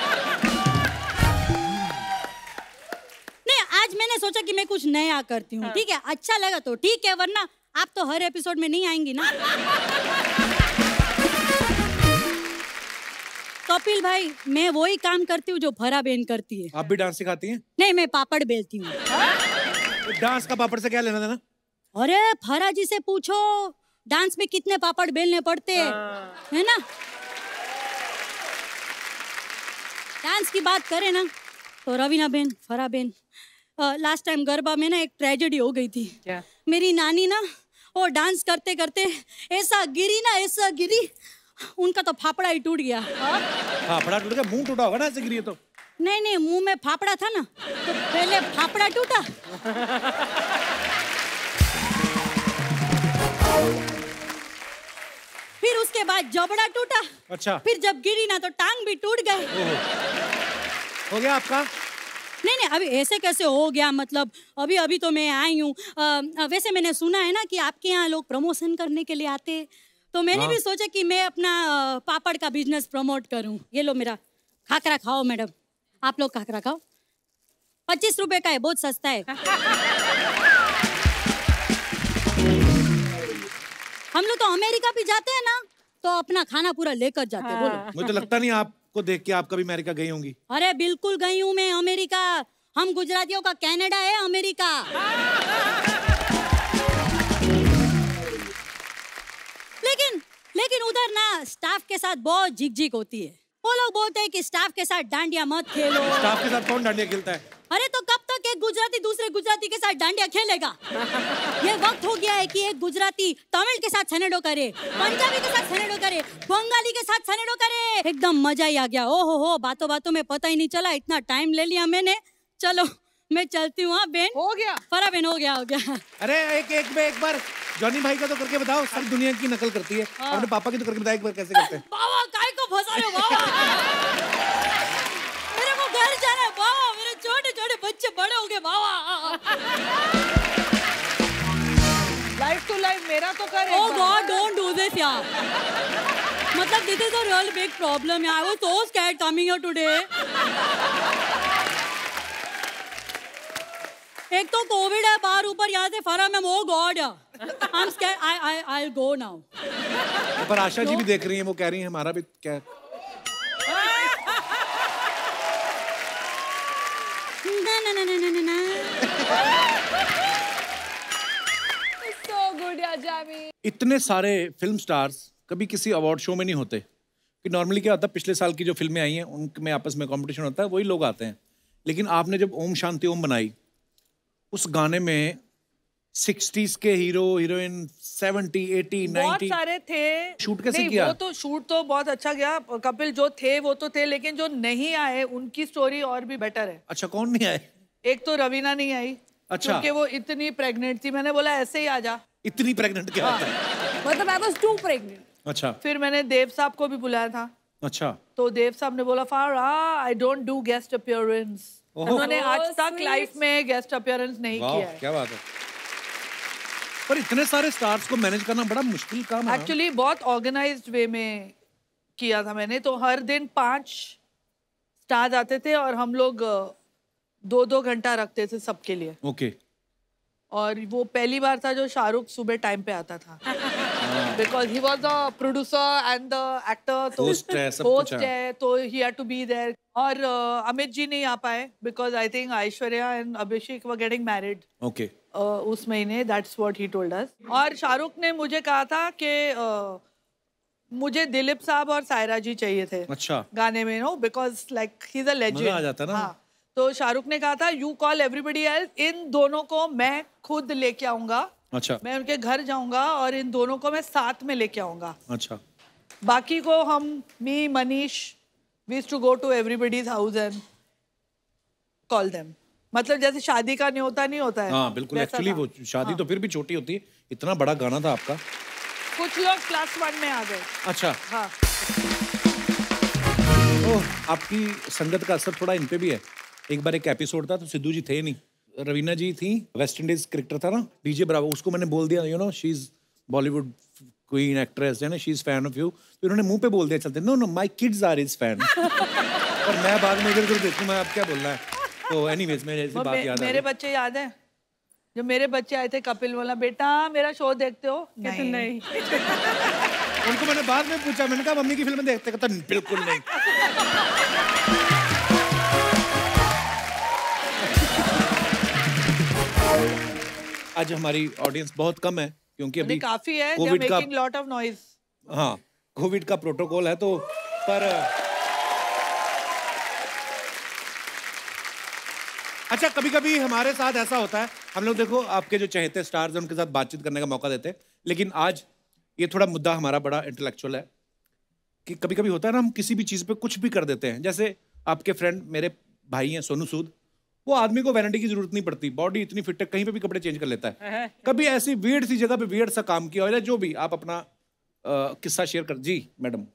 नहीं आज मैंने सोचा कि मैं कुछ नया करती हूँ। ठीक है अच्छा लगा तो ठीक है, वरना आप तो हर एपिसोड में नहीं आएंगी ना। कपिल भाई मैं वही काम करती हूँ जो फरा बेन करती है। आप भी डांस सिखाती हैं? नहीं मैं पापड़ बेलती हूँ। डांस का पापड़ से क्या लेना देना? अरे फरा जी से पूछो डांस में कितने पापड़ बेलने पड़ते हैं, है ना। डांस की बात करें ना तो रवीना बेन, फरा बेन, लास्ट टाइम गरबा में ना एक ट्रेजेडी हो गई थी। क्या? मेरी नानी ना वो डांस करते करते ऐसा गिरी ना ऐसा गिरी, उनका तो फाफड़ा ही टूट गया। फाफड़ा टूट गया? मुंह टूटा होगा ना ऐसे गिरी तो। नहीं नहीं मुंह में फाफड़ा था ना तो पहले फाफड़ा टूटा। फिर उसके बाद जबड़ा टूटा। अच्छा। फिर जब गिरी ना तो टांग भी टूट गए। हो गया आपका? नहीं नहीं अभी ऐसे कैसे हो गया, मतलब अभी अभी तो मैं आई हूँ। वैसे मैंने सुना है ना कि आपके यहाँ लोग प्रमोशन करने के लिए आते हैं, तो मैंने हाँ। भी सोचा कि मैं अपना आ, पापड़ का बिजनेस प्रमोट करूँ। ये लो मेरा खाकरा खाओ मैडम, आप लोग खाकरा खाओ, पच्चीस रुपए का है, बहुत सस्ता है। हम लोग तो अमेरिका भी जाते हैं ना तो अपना खाना पूरा लेकर जाते हैं। बोलो मुझे तो लगता नहीं आपको देख के आप कभी अमेरिका गई होंगी। अरे बिल्कुल गई हूँ मैं अमेरिका। हम गुजरातियों का कनाडा है अमेरिका। लेकिन लेकिन उधर ना स्टाफ के साथ बहुत झिकझिक होती है। वो लोग बोलते हैं कि स्टाफ के साथ डांडिया मत खेलो। स्टाफ के साथ कौन डांडिया खेलता है? अरे तो कब तक एक गुजराती दूसरे गुजराती के साथ डांडिया खेलेगा? ये वक्त हो गया है कि एक गुजराती तमिल के साथ सनेडो करे, पंजाबी के साथ सनेडो करे, बंगाली के साथ सनेडो करे। एकदम मजा ही आ गया। ओ हो हो बातों बातों में पता ही नहीं चला, इतना टाइम ले लिया मैंने। चलो मैं चलती हूँ। हाँ बेन हो गया? फरा बेन हो गया हो गया। अरे एक एक में एक बार जॉनी भाई का तो करके बताओ, सब दुनिया की नकल करती है। अपने पापा की तो करके बताओ एक बार कैसे करते हैं। बाबा काय को फंसा रहे हो बाबा? मेरे को घर जाना है बाबा, मेरे छोटे छोटे बच्चे बड़े हो गए बाबा। लाइफ टू लाइफ मेरा तो कर। Oh God, don't do this यार। मतलब this is a real big problem यार। I was so scared coming here today। एक तो कोविड है बाहर, ऊपर यहाँ से फरा में। Oh God, I'm scared। I I I'll go now। पर आशा जी भी देख रही हैं, वो कह रही हैं हमारा भी क्या। इतने सारे फिल्म स्टार्स कभी किसी अवार्ड शो में नहीं होते कि नॉर्मली क्या होता है पिछले साल की जो फिल्में आई हैं उनमें आपस में कंपटीशन होता है वही लोग आते हैं लेकिन आपने जब ओम शांति ओम बनाई उस गाने में सिक्सटीज के हीरो हीरोइन सेवेंटी एटी बहुत नाइंटी सारे थे शूट कैसे नहीं, किया वो तो शूट तो बहुत अच्छा गया कपिल जो थे वो तो थे लेकिन जो नहीं आए उनकी स्टोरी और भी बेटर है अच्छा कौन नहीं आए एक तो रवीना नहीं आई अच्छा क्योंकि वो इतनी प्रेग्नेंट थी मैंने बोला ऐसे ही आ जा इतनी प्रेग्नेंट क्या होता है मतलब आई वाज टू प्रेग्नेंट अच्छा फिर मैंने देव साहब को भी बुलाया था अच्छा तो देव साहब ने बोला Farah I don't do guest appearance उन्होंने आज Oh, तक sweet. लाइफ में गेस्ट अपीयरेंस नहीं वाह किया है क्या बात है पर इतने सारे स्टार्स को मैनेज करना बड़ा मुश्किल काम है एक्चुअली बहुत ऑर्गेनाइज्ड वे में किया था मैंने तो हर दिन पांच स्टार्स आते थे और हम लोग अ, दो दो घंटा रखते थे सबके लिए ओके और वो पहली बार था जो शाहरुख सुबह टाइम पे आता था because he was the producer and the actor तो Host है, सब कुछ होस्ट है। है तो he had to be there और uh, अमित जी नहीं आ पाए because I think Aishwarya and Abhishek were getting married okay उस महीने that's what he told us और शाहरुख ने मुझे कहा था कि uh, मुझे दिलीप साहब और सायरा जी चाहिए थे अच्छा गाने में no because like he is a legend मजा आ जाता ना। हाँ तो शाहरुख ने कहा था you call everybody else in दोनों को मैं खुद लेके आऊंगा अच्छा मैं उनके घर जाऊंगा और इन दोनों को मैं साथ में लेके आऊंगा अच्छा बाकी को हम me Manish we used to go to everybody's house and call them मतलब जैसे शादी का न्योता नहीं होता है हाँ बिल्कुल वैसा एक्चुअली था। वो शादी हाँ। तो फिर भी छोटी होती है इतना बड़ा गाना था आपका कुछ लोग क्लास वन में आ गए अच्छा हाँ ओह आपकी संगत का असर थोड़ा इन पे भी है एक बार एक एपिसोड था तो सिद्धू जी थे नहीं रवीना जी थी वेस्ट इंडीज क्रिकेटर था ना डीजे ब्रावो उसको मैंने बोल दिया you know she is Bollywood queen actress है ना she is fan of you तो इन्होंने मुंह पे बोल दिया चलते no no my kids are his fan और मैं बाद में इधर उधर देखूं मैं अब क्या बोलना है तो एनीवेज मेरे ऐसी वो बात मे, याद आ मेरे गई बच्चे याद है जब मेरे बच्चे आए थे कपिल बोला बेटा मेरा शो देखते हो कहते नहीं उनको मैंने बाद में पूछा मैंने कहा मम्मी की फिल्म देखते कहता बिल्कुल नहीं आज हमारी ऑडियंस बहुत कम है क्योंकि अभी काफी है कोविड का मेकिंग लॉट ऑफ नॉइज हाँ कोविड का प्रोटोकॉल है तो पर अच्छा कभी कभी हमारे साथ ऐसा होता है हम लोग देखो आपके जो चहेते स्टार्स हैं उनके साथ बातचीत करने का मौका देते हैं लेकिन आज ये थोड़ा मुद्दा हमारा बड़ा इंटेलेक्चुअल है कि कभी कभी होता है ना हम किसी भी चीज़ पे कुछ भी कर देते हैं जैसे आपके फ्रेंड मेरे भाई हैं सोनू सूद वो आदमी को वारंटी की जरूरत नहीं पड़ती बॉडी इतनी फिट है कहीं पे भी कपड़े चेंज कर लेता है कभी ऐसी वियर्ड सी जगह पे वियर्ड सा काम किया हो जो भी आप अपना आ, किस्सा शेयर कर जी madam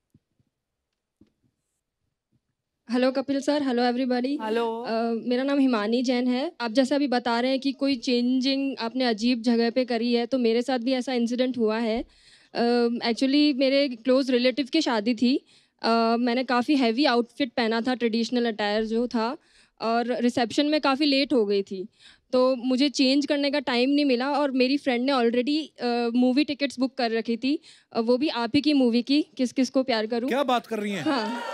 hello Kapil sir hello everybody hello मेरा नाम हिमानी जैन है आप जैसा अभी बता रहे हैं कि कोई चेंजिंग आपने अजीब जगह पे करी है तो मेरे साथ भी ऐसा इंसिडेंट हुआ है एक्चुअली uh, मेरे क्लोज रिलेटिव की शादी थी uh, मैंने काफ़ी हैवी आउटफिट पहना था ट्रेडिशनल अटायर जो था और रिसेप्शन में काफ़ी लेट हो गई थी तो मुझे चेंज करने का टाइम नहीं मिला और मेरी फ्रेंड ने ऑलरेडी मूवी टिकट्स बुक कर रखी थी uh, वो भी आप ही की मूवी की किस किस को प्यार करूं क्या बात कर रही हैं हाँ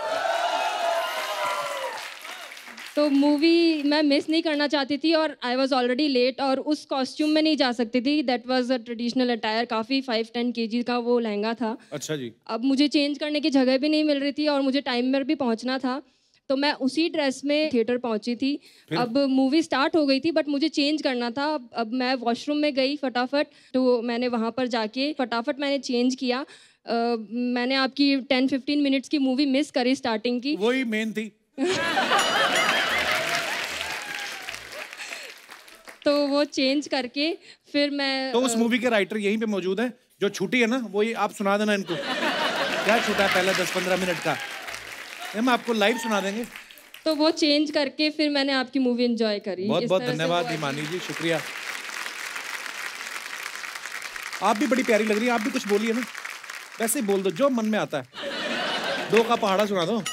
तो मूवी मैं मिस नहीं करना चाहती थी और आई वॉज ऑलरेडी लेट और उस कॉस्ट्यूम में नहीं जा सकती थी that was a traditional attire काफ़ी फाइव टेन के जी का वो लहंगा था अच्छा जी अब मुझे चेंज करने की जगह भी नहीं मिल रही थी और मुझे टाइम पर भी पहुंचना था तो मैं उसी ड्रेस में थिएटर पहुंची थी अब मूवी स्टार्ट हो गई थी बट मुझे चेंज करना था अब, अब मैं वॉशरूम में गई फटाफट तो मैंने वहाँ पर जाके फटाफट मैंने चेंज किया uh, मैंने आपकी टेन फिफ्टीन मिनट्स की मूवी मिस करी स्टार्टिंग की वही मेन थी तो वो चेंज करके फिर मैं तो उस मूवी के राइटर यहीं पे मौजूद है जो छुट्टी है ना वो ये आप सुना देना इनको क्या छूटा है पहले दस पंद्रह मिनट का हम आपको लाइव सुना देंगे तो वो चेंज करके फिर मैंने आपकी मूवी एंजॉय करी बहुत इस बहुत तरह से धन्यवाद वो- हिमानी जी शुक्रिया आप भी बड़ी प्यारी लग रही है आप भी कुछ बोलिए ना वैसे ही बोल दो जो मन में आता है दो का पहाड़ा सुना दो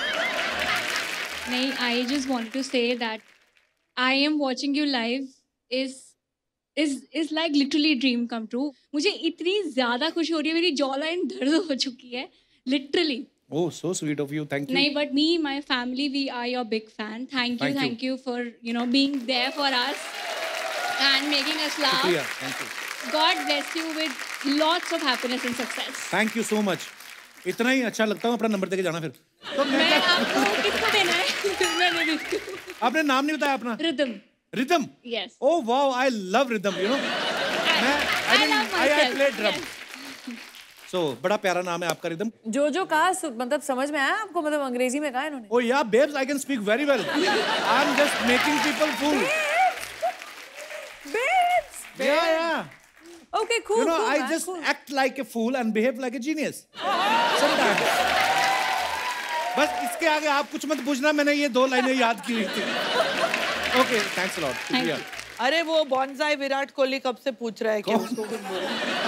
नहीं I just wanted to say that I am watching you live is is is like literally dream come true मुझे इतनी ज्यादा खुशी हो रही है मेरी जॉ लाइन दर्द हो चुकी है literally oh so sweet of you thank you नहीं but me my family we are your big fan thank you Thank you. Thank you for you know being there for us and making us शुक्रिया laugh thank you God bless you with lots of happiness and success. Thank you so much. इतना ही अच्छा लगता हूँ, अपना number देके जाना फिर। तो मैं आपको किसको देना है? मैंने भी। आपने नाम नहीं बताया अपना? Rhythm. Rhythm? Yes. Oh wow, I love rhythm, you know. मैं I didn't I I played drum. So बड़ा प्यारा नाम है आपका रिदम। जो जो कहा मतलब समझ में आया आपको, मतलब अंग्रेजी में कहा इन्होंने? Oh yeah, babes, I can speak very well. I'm just making people fool. Babes. Yeah, yeah. Okay, cool. You know, cool, I man, just cool. act like a fool and behave like a genius. Sometimes. बस इसके आगे आप कुछ मत पूछना, मैंने ये दो लाइनें याद की हुई थी। Okay, thanks a lot. शुक्रिया। अरे वो बॉन्साई विराट कोहली कब से पूछ रहा है कि उसको कुछ बोलो।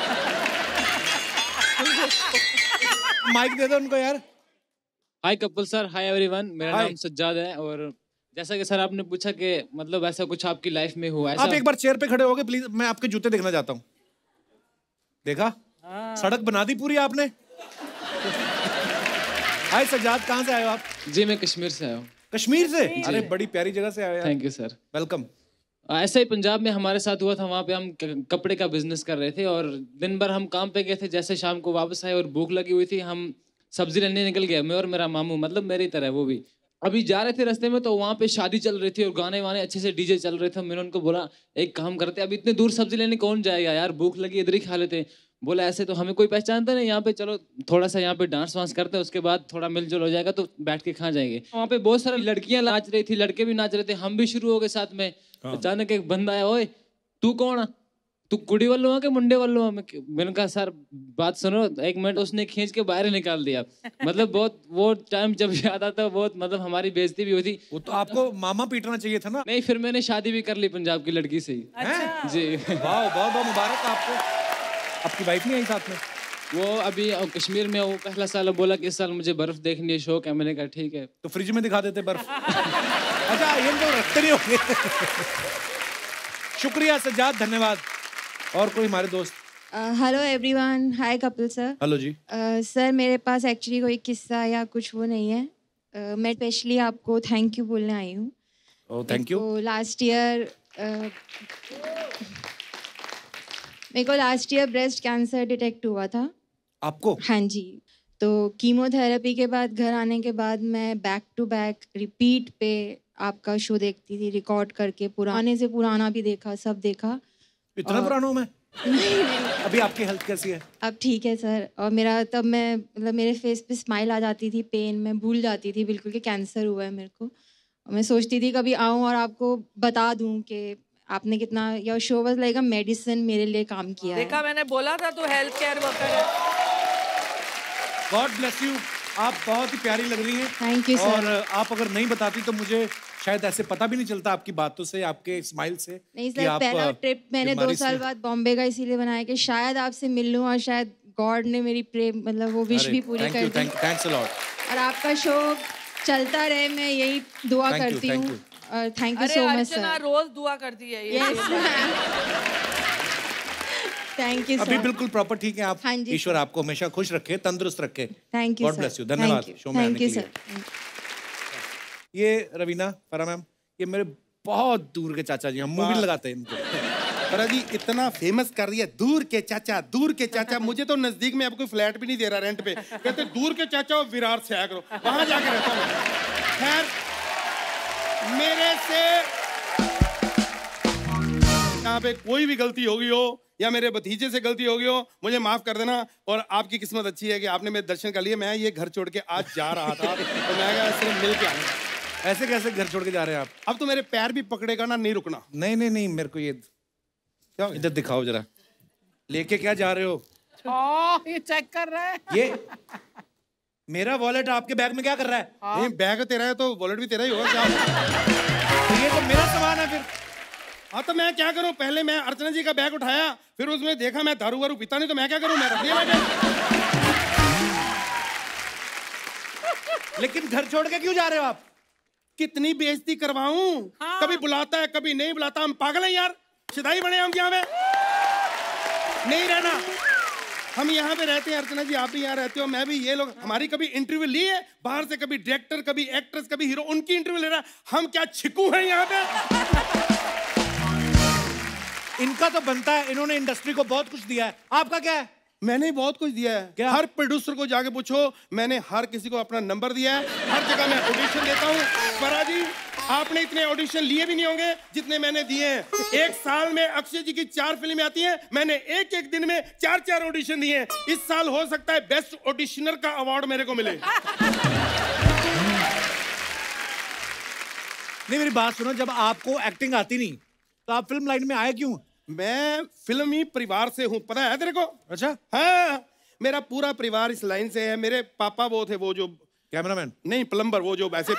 माइक दे दो उनको यार। Hi Kapil sir, hi everyone, मेरा Hi. नाम सज्जाद है और जैसा कि सर आपने पूछा कि मतलब ऐसा कुछ आपकी लाइफ में हुआ है। आप एक बार चेयर पे खड़े होगे प्लीज, मैं आपके जूते देखना चाहता हूँ। देखा? सड़क बना दी पूरी आपने। हाय सज्जाद, कहाँ से आए हो आप? जी मैं कश्मीर से आया हूँ। कश्मीर से? अरे बड़ी प्यारी जगह से आए हो। Thank you sir. वेलकम। ऐसा ही पंजाब में हमारे साथ हुआ था, वहाँ पे हम कपड़े का बिजनेस कर रहे थे और दिन भर हम काम पे गए थे। जैसे शाम को वापस आए और भूख लगी हुई थी, हम सब्जी लेने निकल गए, मैं और मेरा मामू, मतलब मेरी तरह वो भी। अभी जा रहे थे रास्ते में तो वहाँ पे शादी चल रही थी और गाने वाने अच्छे से डीजे चल रहे थे। मैंने उनको बोला एक काम करते, अब इतने दूर सब्जी लेने कौन जाएगा यार, भूख लगी, इधर ही खा लेते। बोला ऐसे तो हमें कोई पहचानता नहीं यहाँ पे, चलो थोड़ा सा यहाँ पे डांस वांस करते हैं, उसके बाद थोड़ा मिलजुल हो जाएगा तो बैठ के खा जाएंगे। वहाँ पे बहुत सारी लड़कियां नाच रही थी, लड़के भी नाच रहे थे, हम भी शुरू हो गए साथ में। अचानक एक बंदा आया, ओए तू कौन है, तू कुड़ी वालों के मुंडे वालों? मैंने कहा सर बात सुनो एक मिनट। उसने खींच के बाहर निकाल दिया। मतलब बहुत वो टाइम जब याद आता है, बहुत मतलब हमारी बेइज्जती भी हुई थी। वो तो आपको मामा पीटना चाहिए था ना। नहीं, फिर मैंने शादी भी कर ली पंजाब की लड़की से ही। अच्छा। जी वाह, बहुत बहुत मुबारक आपको। आपकी वाइफ नहीं आई साथ में? वो अभी कश्मीर में, वो पहला साल बोला कि इस साल मुझे बर्फ देखनी है, शौक है। मैंने कहा ठीक है। तो फ्रिज में दिखा देते बर्फ। अच्छा ये तो रखते नहीं होंगे। शुक्रिया सज्जाद, धन्यवाद। और कोई हमारे दोस्त? Hello everyone, hi Kapil sir. Hello ji. Sir uh, मेरे पास एक्चुअली कोई किस्सा या कुछ वो नहीं है। uh, मैं स्पेशली आपको थैंक यू बोलने आई हूँ। Oh thank you. Last year मेरे को last year breast cancer detect हुआ था। आपको? हाँ जी। तो कीमोथेरेपी के बाद घर आने के बाद मैं बैक टू बैक रिपीट पे आपका शो देखती थी, रिकॉर्ड करके, पुराने से पुराना भी देखा, सब देखा। इतना और... पुराना हूँ मैं? नहीं नहीं। अभी आपकी हेल्थ कैसी है? अब ठीक है सर। और मेरा तब मैं मतलब मेरे फेस पे स्माइल आ जाती थी, पेन मैं भूल जाती थी बिल्कुल कि कैंसर हुआ है मेरे को। और मैं सोचती थी कभी आऊँ और आपको बता दूँ कि आपने कितना, या show was like a medicine मेरे लिए काम किया है। देखा, मैंने बोला था तू हेल्थ केयर वर्कर है। गॉड ब्लेस यू, आप बहुत ही प्यारी लग रही हैं। Thank you sir. और आप अगर नहीं बताती तो मुझे शायद ऐसे पता भी नहीं चलता आपकी बातों से, आपके स्माइल से। नहीं सर, पहला ट्रिप मैंने दो साल बाद बॉम्बे का इसीलिए बनाया कि शायद आपसे मिल लूं और शायद गॉड ने मेरी प्रेम मतलब वो विश भी पूरी कर दी। Thanks a lot. और आपका शो चलता रहे, मैं यही दुआ करती हूँ। और thank you so much sir. Archana रोज दुआ करती है ये। Yes thank you sir. अभी बिल्कुल प्रॉपर ठीक है आप। हाँ जी। ईश्वर आपको हमेशा खुश रखे, तंदुरुस्त रखे। Thank you God bless you. धन्यवाद शो में आने के लिए। ये रवीना, फरा मैम, ये मेरे बहुत दूर के चाचा जी, हम मूवी लगाते हैं इनको। फरा जी इतना फेमस कर दिया, दूर के चाचा, दूर के चाचा। मुझे तो नजदीक में अब कोई फ्लैट भी नहीं दे रहा रेंट पे। कहते दूर के चाचा और विरार से आया करो, वहां जाके रहता हूँ। खैर मेरे से यहाँ पे कोई भी गलती होगी हो या मेरे भतीजे से गलती होगी हो, मुझे माफ कर देना। और आपकी किस्मत अच्छी है कि आपने मेरे दर्शन कर लिए। मैं ये घर छोड़ के आज जा रहा था तो मैं क्या सिर्फ मिल के आऊंगा। ऐसे कैसे घर छोड़ के जा रहे हैं आप? अब तो मेरे पैर भी पकड़ेगा ना, नहीं रुकना। नहीं नहीं नहीं, मेरे को ये क्या इधर दिखाओ जरा, लेके क्या जा रहे हो? ओ, ये चेक कर रहा है। ये मेरा वॉलेट आपके बैग में क्या कर रहा है? नहीं बैग तेरा है तो वॉलेट भी तेरा ही होगा क्या? तो ये तो मेरा सामान है फिर। हाँ तो मैं क्या करूं, पहले मैं अर्चना जी का बैग उठाया, फिर उसमें देखा मैं दारू वारू पीता नहीं, तो मैं क्या करूं, मैं रख दिया बैग। लेकिन घर छोड़ के क्यों जा रहे हो आप? कितनी बेइज्जती करवाऊं? हाँ। कभी बुलाता है कभी नहीं बुलाता। हम पागल हैं यार, शिदाई बने हम यहाँ पे। नहीं रहना, हम यहाँ पे रहते हैं। अर्चना जी आप भी यहाँ रहते हो, मैं भी। ये लोग हमारी कभी इंटरव्यू ली है बाहर से? कभी डायरेक्टर, कभी एक्ट्रेस, कभी हीरो, उनकी इंटरव्यू ले रहा है। हम क्या छिकू हैं यहाँ पे? इनका तो बनता है, इन्होंने इंडस्ट्री को बहुत कुछ दिया है, आपका क्या है? मैंने बहुत कुछ दिया है। क्या? हर प्रोड्यूसर को जाके पूछो, मैंने हर किसी को अपना नंबर दिया है, हर जगह मैं ऑडिशन देता हूँ। फराह जी, आपने इतने ऑडिशन लिए भी नहीं होंगे जितने मैंने दिए हैं। एक साल में अक्षय जी की चार फिल्में आती हैं, मैंने एक एक दिन में चार चार ऑडिशन दिए हैं। इस साल हो सकता है बेस्ट ऑडिशनर का अवार्ड मेरे को मिले। नहीं, मेरी बात सुनो, जब आपको एक्टिंग आती नहीं तो आप फिल्म लाइन में आए क्यों? मैं फिल्मी परिवार से हूँ, पता है तेरे को? अच्छा। हाँ, मेरा पूरा परिवार इस लाइन से है। मेरे पापा वो थे, वो जो कैमरामैन नहीं, प्लम्बर, वो जो ऐसे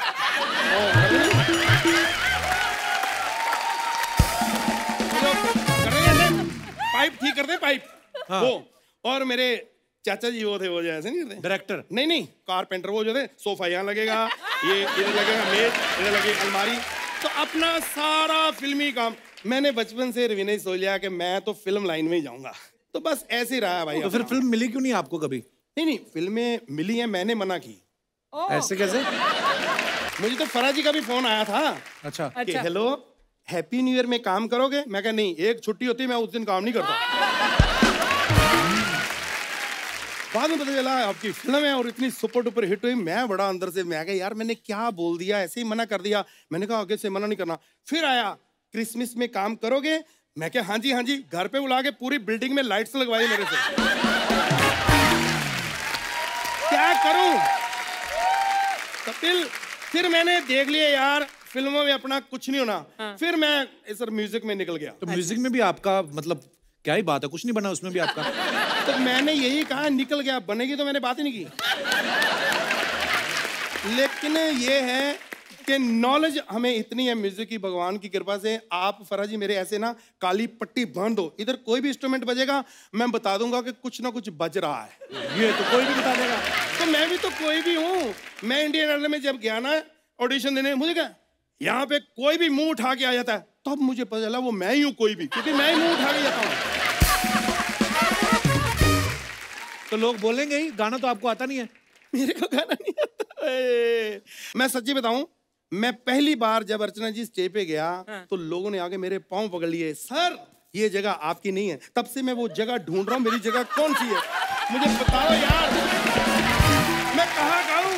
पाइप ठीक करते, पाइप। हाँ। वो और मेरे चाचा जी वो थे, वो जो ऐसे नहीं करते, डायरेक्टर। नहीं नहीं, कारपेंटर, वो जो थे, सोफा यहाँ लगेगा, ये इधर लगेगा मेज, इधर लगेगी अलमारी। तो अपना सारा फिल्मी काम मैंने बचपन से रवीना ही सोच लिया कि मैं तो फिल्म लाइन में ही जाऊंगा। तो बस ऐसे ही रहा भाई। तो फिर फिल्म मिली क्यों नहीं आपको कभी? नहीं नहीं, फिल्में मिली हैं, मैंने मना की। ऐसे कैसे? मुझे तो फराह जी का भी फोन आया था। अच्छा। कि हेलो, हैप्पी न्यू ईयर में काम करोगे? मैं कहा नहीं, एक छुट्टी होती है, मैं उस दिन काम नहीं करता। बाद में पता चला आपकी फिल्म है और इतनी सुपर डुपर हिट हुई। मैं बड़ा अंदर से, मैं कहा यार मैंने क्या बोल दिया, ऐसे ही मना कर दिया। मैंने कहा आगे से मना नहीं करना। फिर आया, क्रिसमस में काम करोगे? मैं कहा हाँ जी हाँ जी। घर पे बुला के पूरी बिल्डिंग में लाइट्स लगवाई मेरे से। क्या करूं कपिल? फिर मैंने देख लिया यार, फिल्मों में अपना कुछ नहीं होना। हाँ। फिर मैं सर म्यूजिक में निकल गया। तो म्यूजिक में भी आपका मतलब क्या ही बात है, कुछ नहीं बना उसमें भी आपका? तो मैंने यही कहा, निकल गया, बनेगी तो मैंने बात ही नहीं की। लेकिन ये है कि नॉलेज हमें इतनी है म्यूजिक की, भगवान की कृपा से। आप फराह जी मेरे ऐसे ना काली पट्टी बांध दो, इधर कोई भी इंस्ट्रूमेंट बजेगा मैं बता दूंगा कि कुछ ना कुछ बज रहा है। ये तो कोई भी बता देगा। तो मैं भी तो कोई भी हूँ। मैं इंडियन आइडल में जब गया ना ऑडिशन देने, मुझे क्या यहाँ पे कोई भी मुंह उठा के आ जाता है, तब तो मुझे पता चला वो मैं ही हूँ कोई भी, क्योंकि मैं ही मुंह उठा के जाता हूँ। तो लोग बोलेंगे ही, गाना तो आपको आता नहीं है। मेरे को गाना नहीं आता। मैं सच्ची बताऊं, मैं पहली बार जब अर्चना जी स्टेज पे गया, हाँ। तो लोगों ने आके मेरे पांव पकड़ लिए, सर ये जगह आपकी नहीं है। तब से मैं वो जगह ढूंढ रहा हूँ, मेरी जगह कौन सी है, मुझे बताओ यार, मैं कहाँ गाऊं?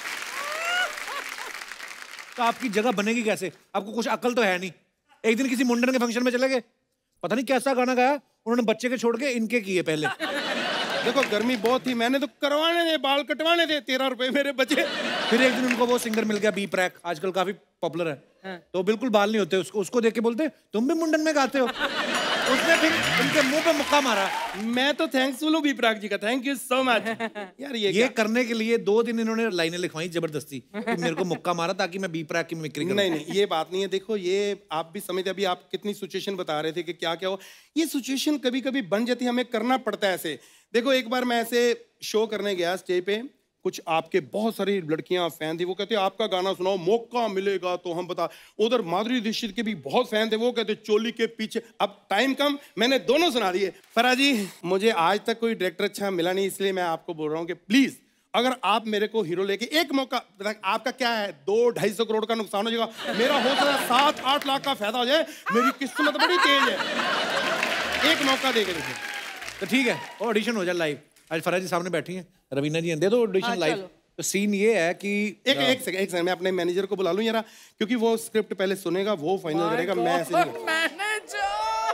तो आपकी जगह बनेगी कैसे? आपको कुछ अकल तो है नहीं। एक दिन किसी मुंडन के फंक्शन में चले गए, पता नहीं कैसा गाना गाया, उन्होंने बच्चे के छोड़ के इनके किए पहले। देखो गर्मी बहुत थी, मैंने तो करवाने थे, बाल कटवाने थे, तेरह रुपए मेरे बचे। फिर एक दिन उनको वो सिंगर मिल गया बी प्रैक, आजकल काफी पॉपुलर है। हाँ। तो बिल्कुल बाल नहीं होते, उसको उसको देख के बोलते तुम भी मुंडन में गाते हो। उसने फिर उनके मुंह पे मुक्का मारा। मैं तो थैंक्सफुल हूँ बी प्रैक जी का, थैंक यू सो मच यार। ये ये करने के लिए दो दिन इन्होंने लाइनें लिखवाई जबरदस्ती कि मेरे को मुक्का मारा ताकि मैं बी प्रैक की मिमिक्री करूं। नहीं नहीं, ये बात नहीं है। देखो ये आप भी समझते, अभी आप कितनी सिचुएशन बता रहे थे कि क्या क्या हो, ये सिचुएशन कभी कभी बन जाती है, हमें करना पड़ता है ऐसे। देखो एक बार मैं ऐसे शो करने गया स्टेज पे, कुछ आपके बहुत सारी लड़कियां फैन थी, वो कहते आपका गाना सुनाओ, मौका मिलेगा तो हम बता। उधर माधुरी दीक्षित के भी बहुत फैन थे, वो कहते चोली के पीछे। अब टाइम कम, मैंने दोनों सुना दिए। फराह जी मुझे आज तक कोई डायरेक्टर अच्छा मिला नहीं, इसलिए मैं आपको बोल रहा हूँ कि प्लीज अगर आप मेरे को हीरो लेके एक मौका, आपका क्या है दो ढाई सौ करोड़ का नुकसान हो जाएगा, मेरा हो सकता है सात आठ लाख का फायदा हो जाए, मेरी किस्मत बड़ी तेज है। एक मौका दे के देखिए। तो ठीक है, ऑडिशन हो जाए लाइव। आज फराह जी सामने बैठी हैं, रवीना जी दे दो ऑडिशन लाइव। तो सीन ये है कि एक एक सेकंड एक सेकंड मैं अपने मैनेजर को बुला लूं जरा, क्योंकि वो स्क्रिप्ट पहले सुनेगा, वो फाइनल करेगा। मैं ऐसे नहीं। मैनेजर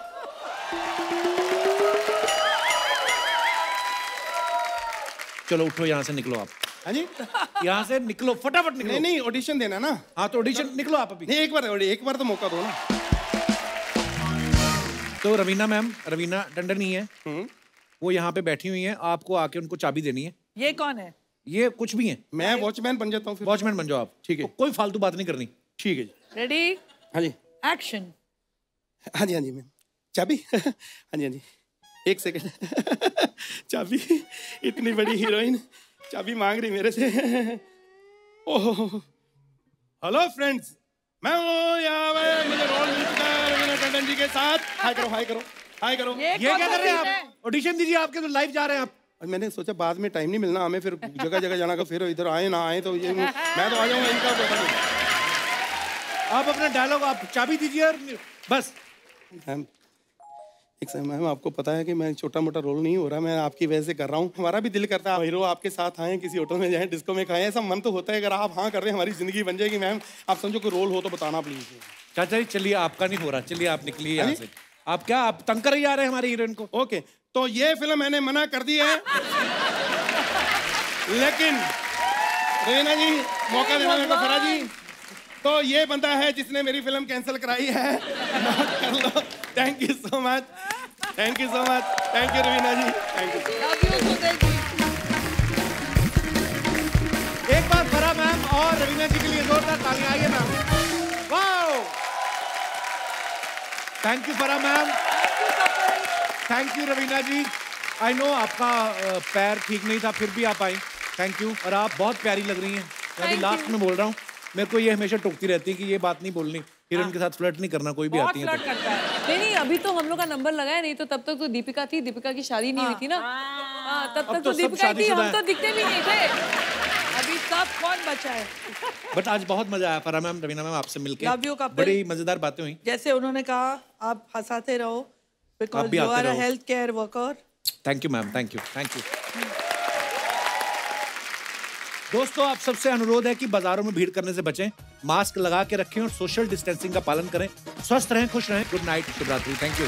चलो उठो, यहाँ से निकलो आप। हाँ जी, यहाँ से निकलो, फटाफट निकलो। नहीं नहीं, ऑडिशन देना ना। हाँ तो ऑडिशन निकलो आप अभी। नहीं, एक बार एक बार तो मौका दो ना। तो रवीना मैम, रवीना टंडन ही है, वो यहाँ पे बैठी हुई हैं, आपको आके उनको चाबी देनी है। ये कौन है? ये कुछ भी है। मैं वॉचमैन बन जाता हूँ। वॉचमैन बन जाओ आप, ठीक है। तो कोई फालतू बात नहीं करनी, ठीक है जी। रेडी? हाँ जी। एक्शन। हाँ जी हाँ जी मैम। चाबी? हाँ जी हाँ जी, एक सेकंड। चाबी? इतनी बड़ी हीरोइन चाबी मांग रही मेरे से। ओह हेलो फ्रेंड्स, मैं वो यहाँ पे मुझे रोल मिल चुका है रवीना टंडन जी के साथ। हाय करो हाय करो हाय करो। ये, ये क्या कर रहे हैं आप? ऑडिशन दीजिए, आपके तो लाइव जा रहे हैं आप। मैंने सोचा बाद में टाइम नहीं मिलना हमें, फिर जगह जगह जाना का, फिर इधर आए ना आए तो ये मैं तो आ जाऊंगा, इनका पता नहीं। आप अपना डायलॉग, आप चाबी दीजिए और बस। एक समय मैम आपको पता है कि मैं छोटा मोटा रोल नहीं हो रहा, मैं आपकी वजह से कर रहा हूँ। हमारा भी दिल करता है हीरो आपके साथ आए, किसी होटल में जाएं, डिस्को में खाएं, ऐसा मन तो होता है। अगर आप हाँ कर रहे हैं हमारी जिंदगी बन जाएगी। मैम आप समझो कोई रोल हो तो बताना प्लीज। चाचा जी चलिए, आपका नहीं हो रहा, चलिए आप निकलिए यहाँ से। आप क्या आप तंग कर ही आ रहे हैं हमारी हीरोइन को? ओके, तो ये फिल्म मैंने मना कर दी है, लेकिन रवीना जी मौका देना मेरे को। फरा जी, तो ये बंदा है जिसने मेरी फिल्म कैंसिल कराई है। कर लो। Thank you so much, thank you so much, thank you Raveena ji, thank you. एक बार फरा मैम और रवीना जी के लिए जोरदार तालियां। आइए ma'am. Wow, thank you Farah ma'am, thank you Raveena ji. I know आपका पैर ठीक नहीं था, फिर भी आप आई, थैंक यू। और आप बहुत प्यारी लग रही हैं। मैं अभी लास्ट में बोल रहा हूँ, मेरे को ये हमेशा टोकती रहती है कि ये बात नहीं बोलनी, हीरोइन के साथ फ्लर्ट नहीं करना, कोई भी आती है तो। नहीं नहीं, अभी तो हम लोग का नंबर लगा है, नहीं तो तब तक तो दीपिका थी, दीपिका की शादी नहीं हुई थी ना। हाँ, तब तक तो दीपिका थी, हम तो दिखते भी नहीं थे। अभी सब कौन बचा है? बट आज बहुत मजा आया फरा मैम, रवीना मैम, आपसे मिलके Love you, Kapil. बड़ी मजेदार बातें हुई। जैसे उन्होंने कहा, आप हंसाते रहो, because you are a health care worker. Thank you ma'am, thank you, thank you. दोस्तों, आप सबसे अनुरोध है कि बाजारों में भीड़ करने से बचें, मास्क लगा के रखें और सोशल डिस्टेंसिंग का पालन करें। स्वस्थ रहें, खुश रहें। गुड नाइट, शुभरात्रि, thank you.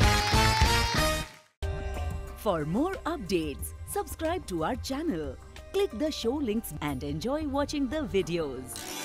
For more updates, subscribe to our channel, click the show links and enjoy watching the videos.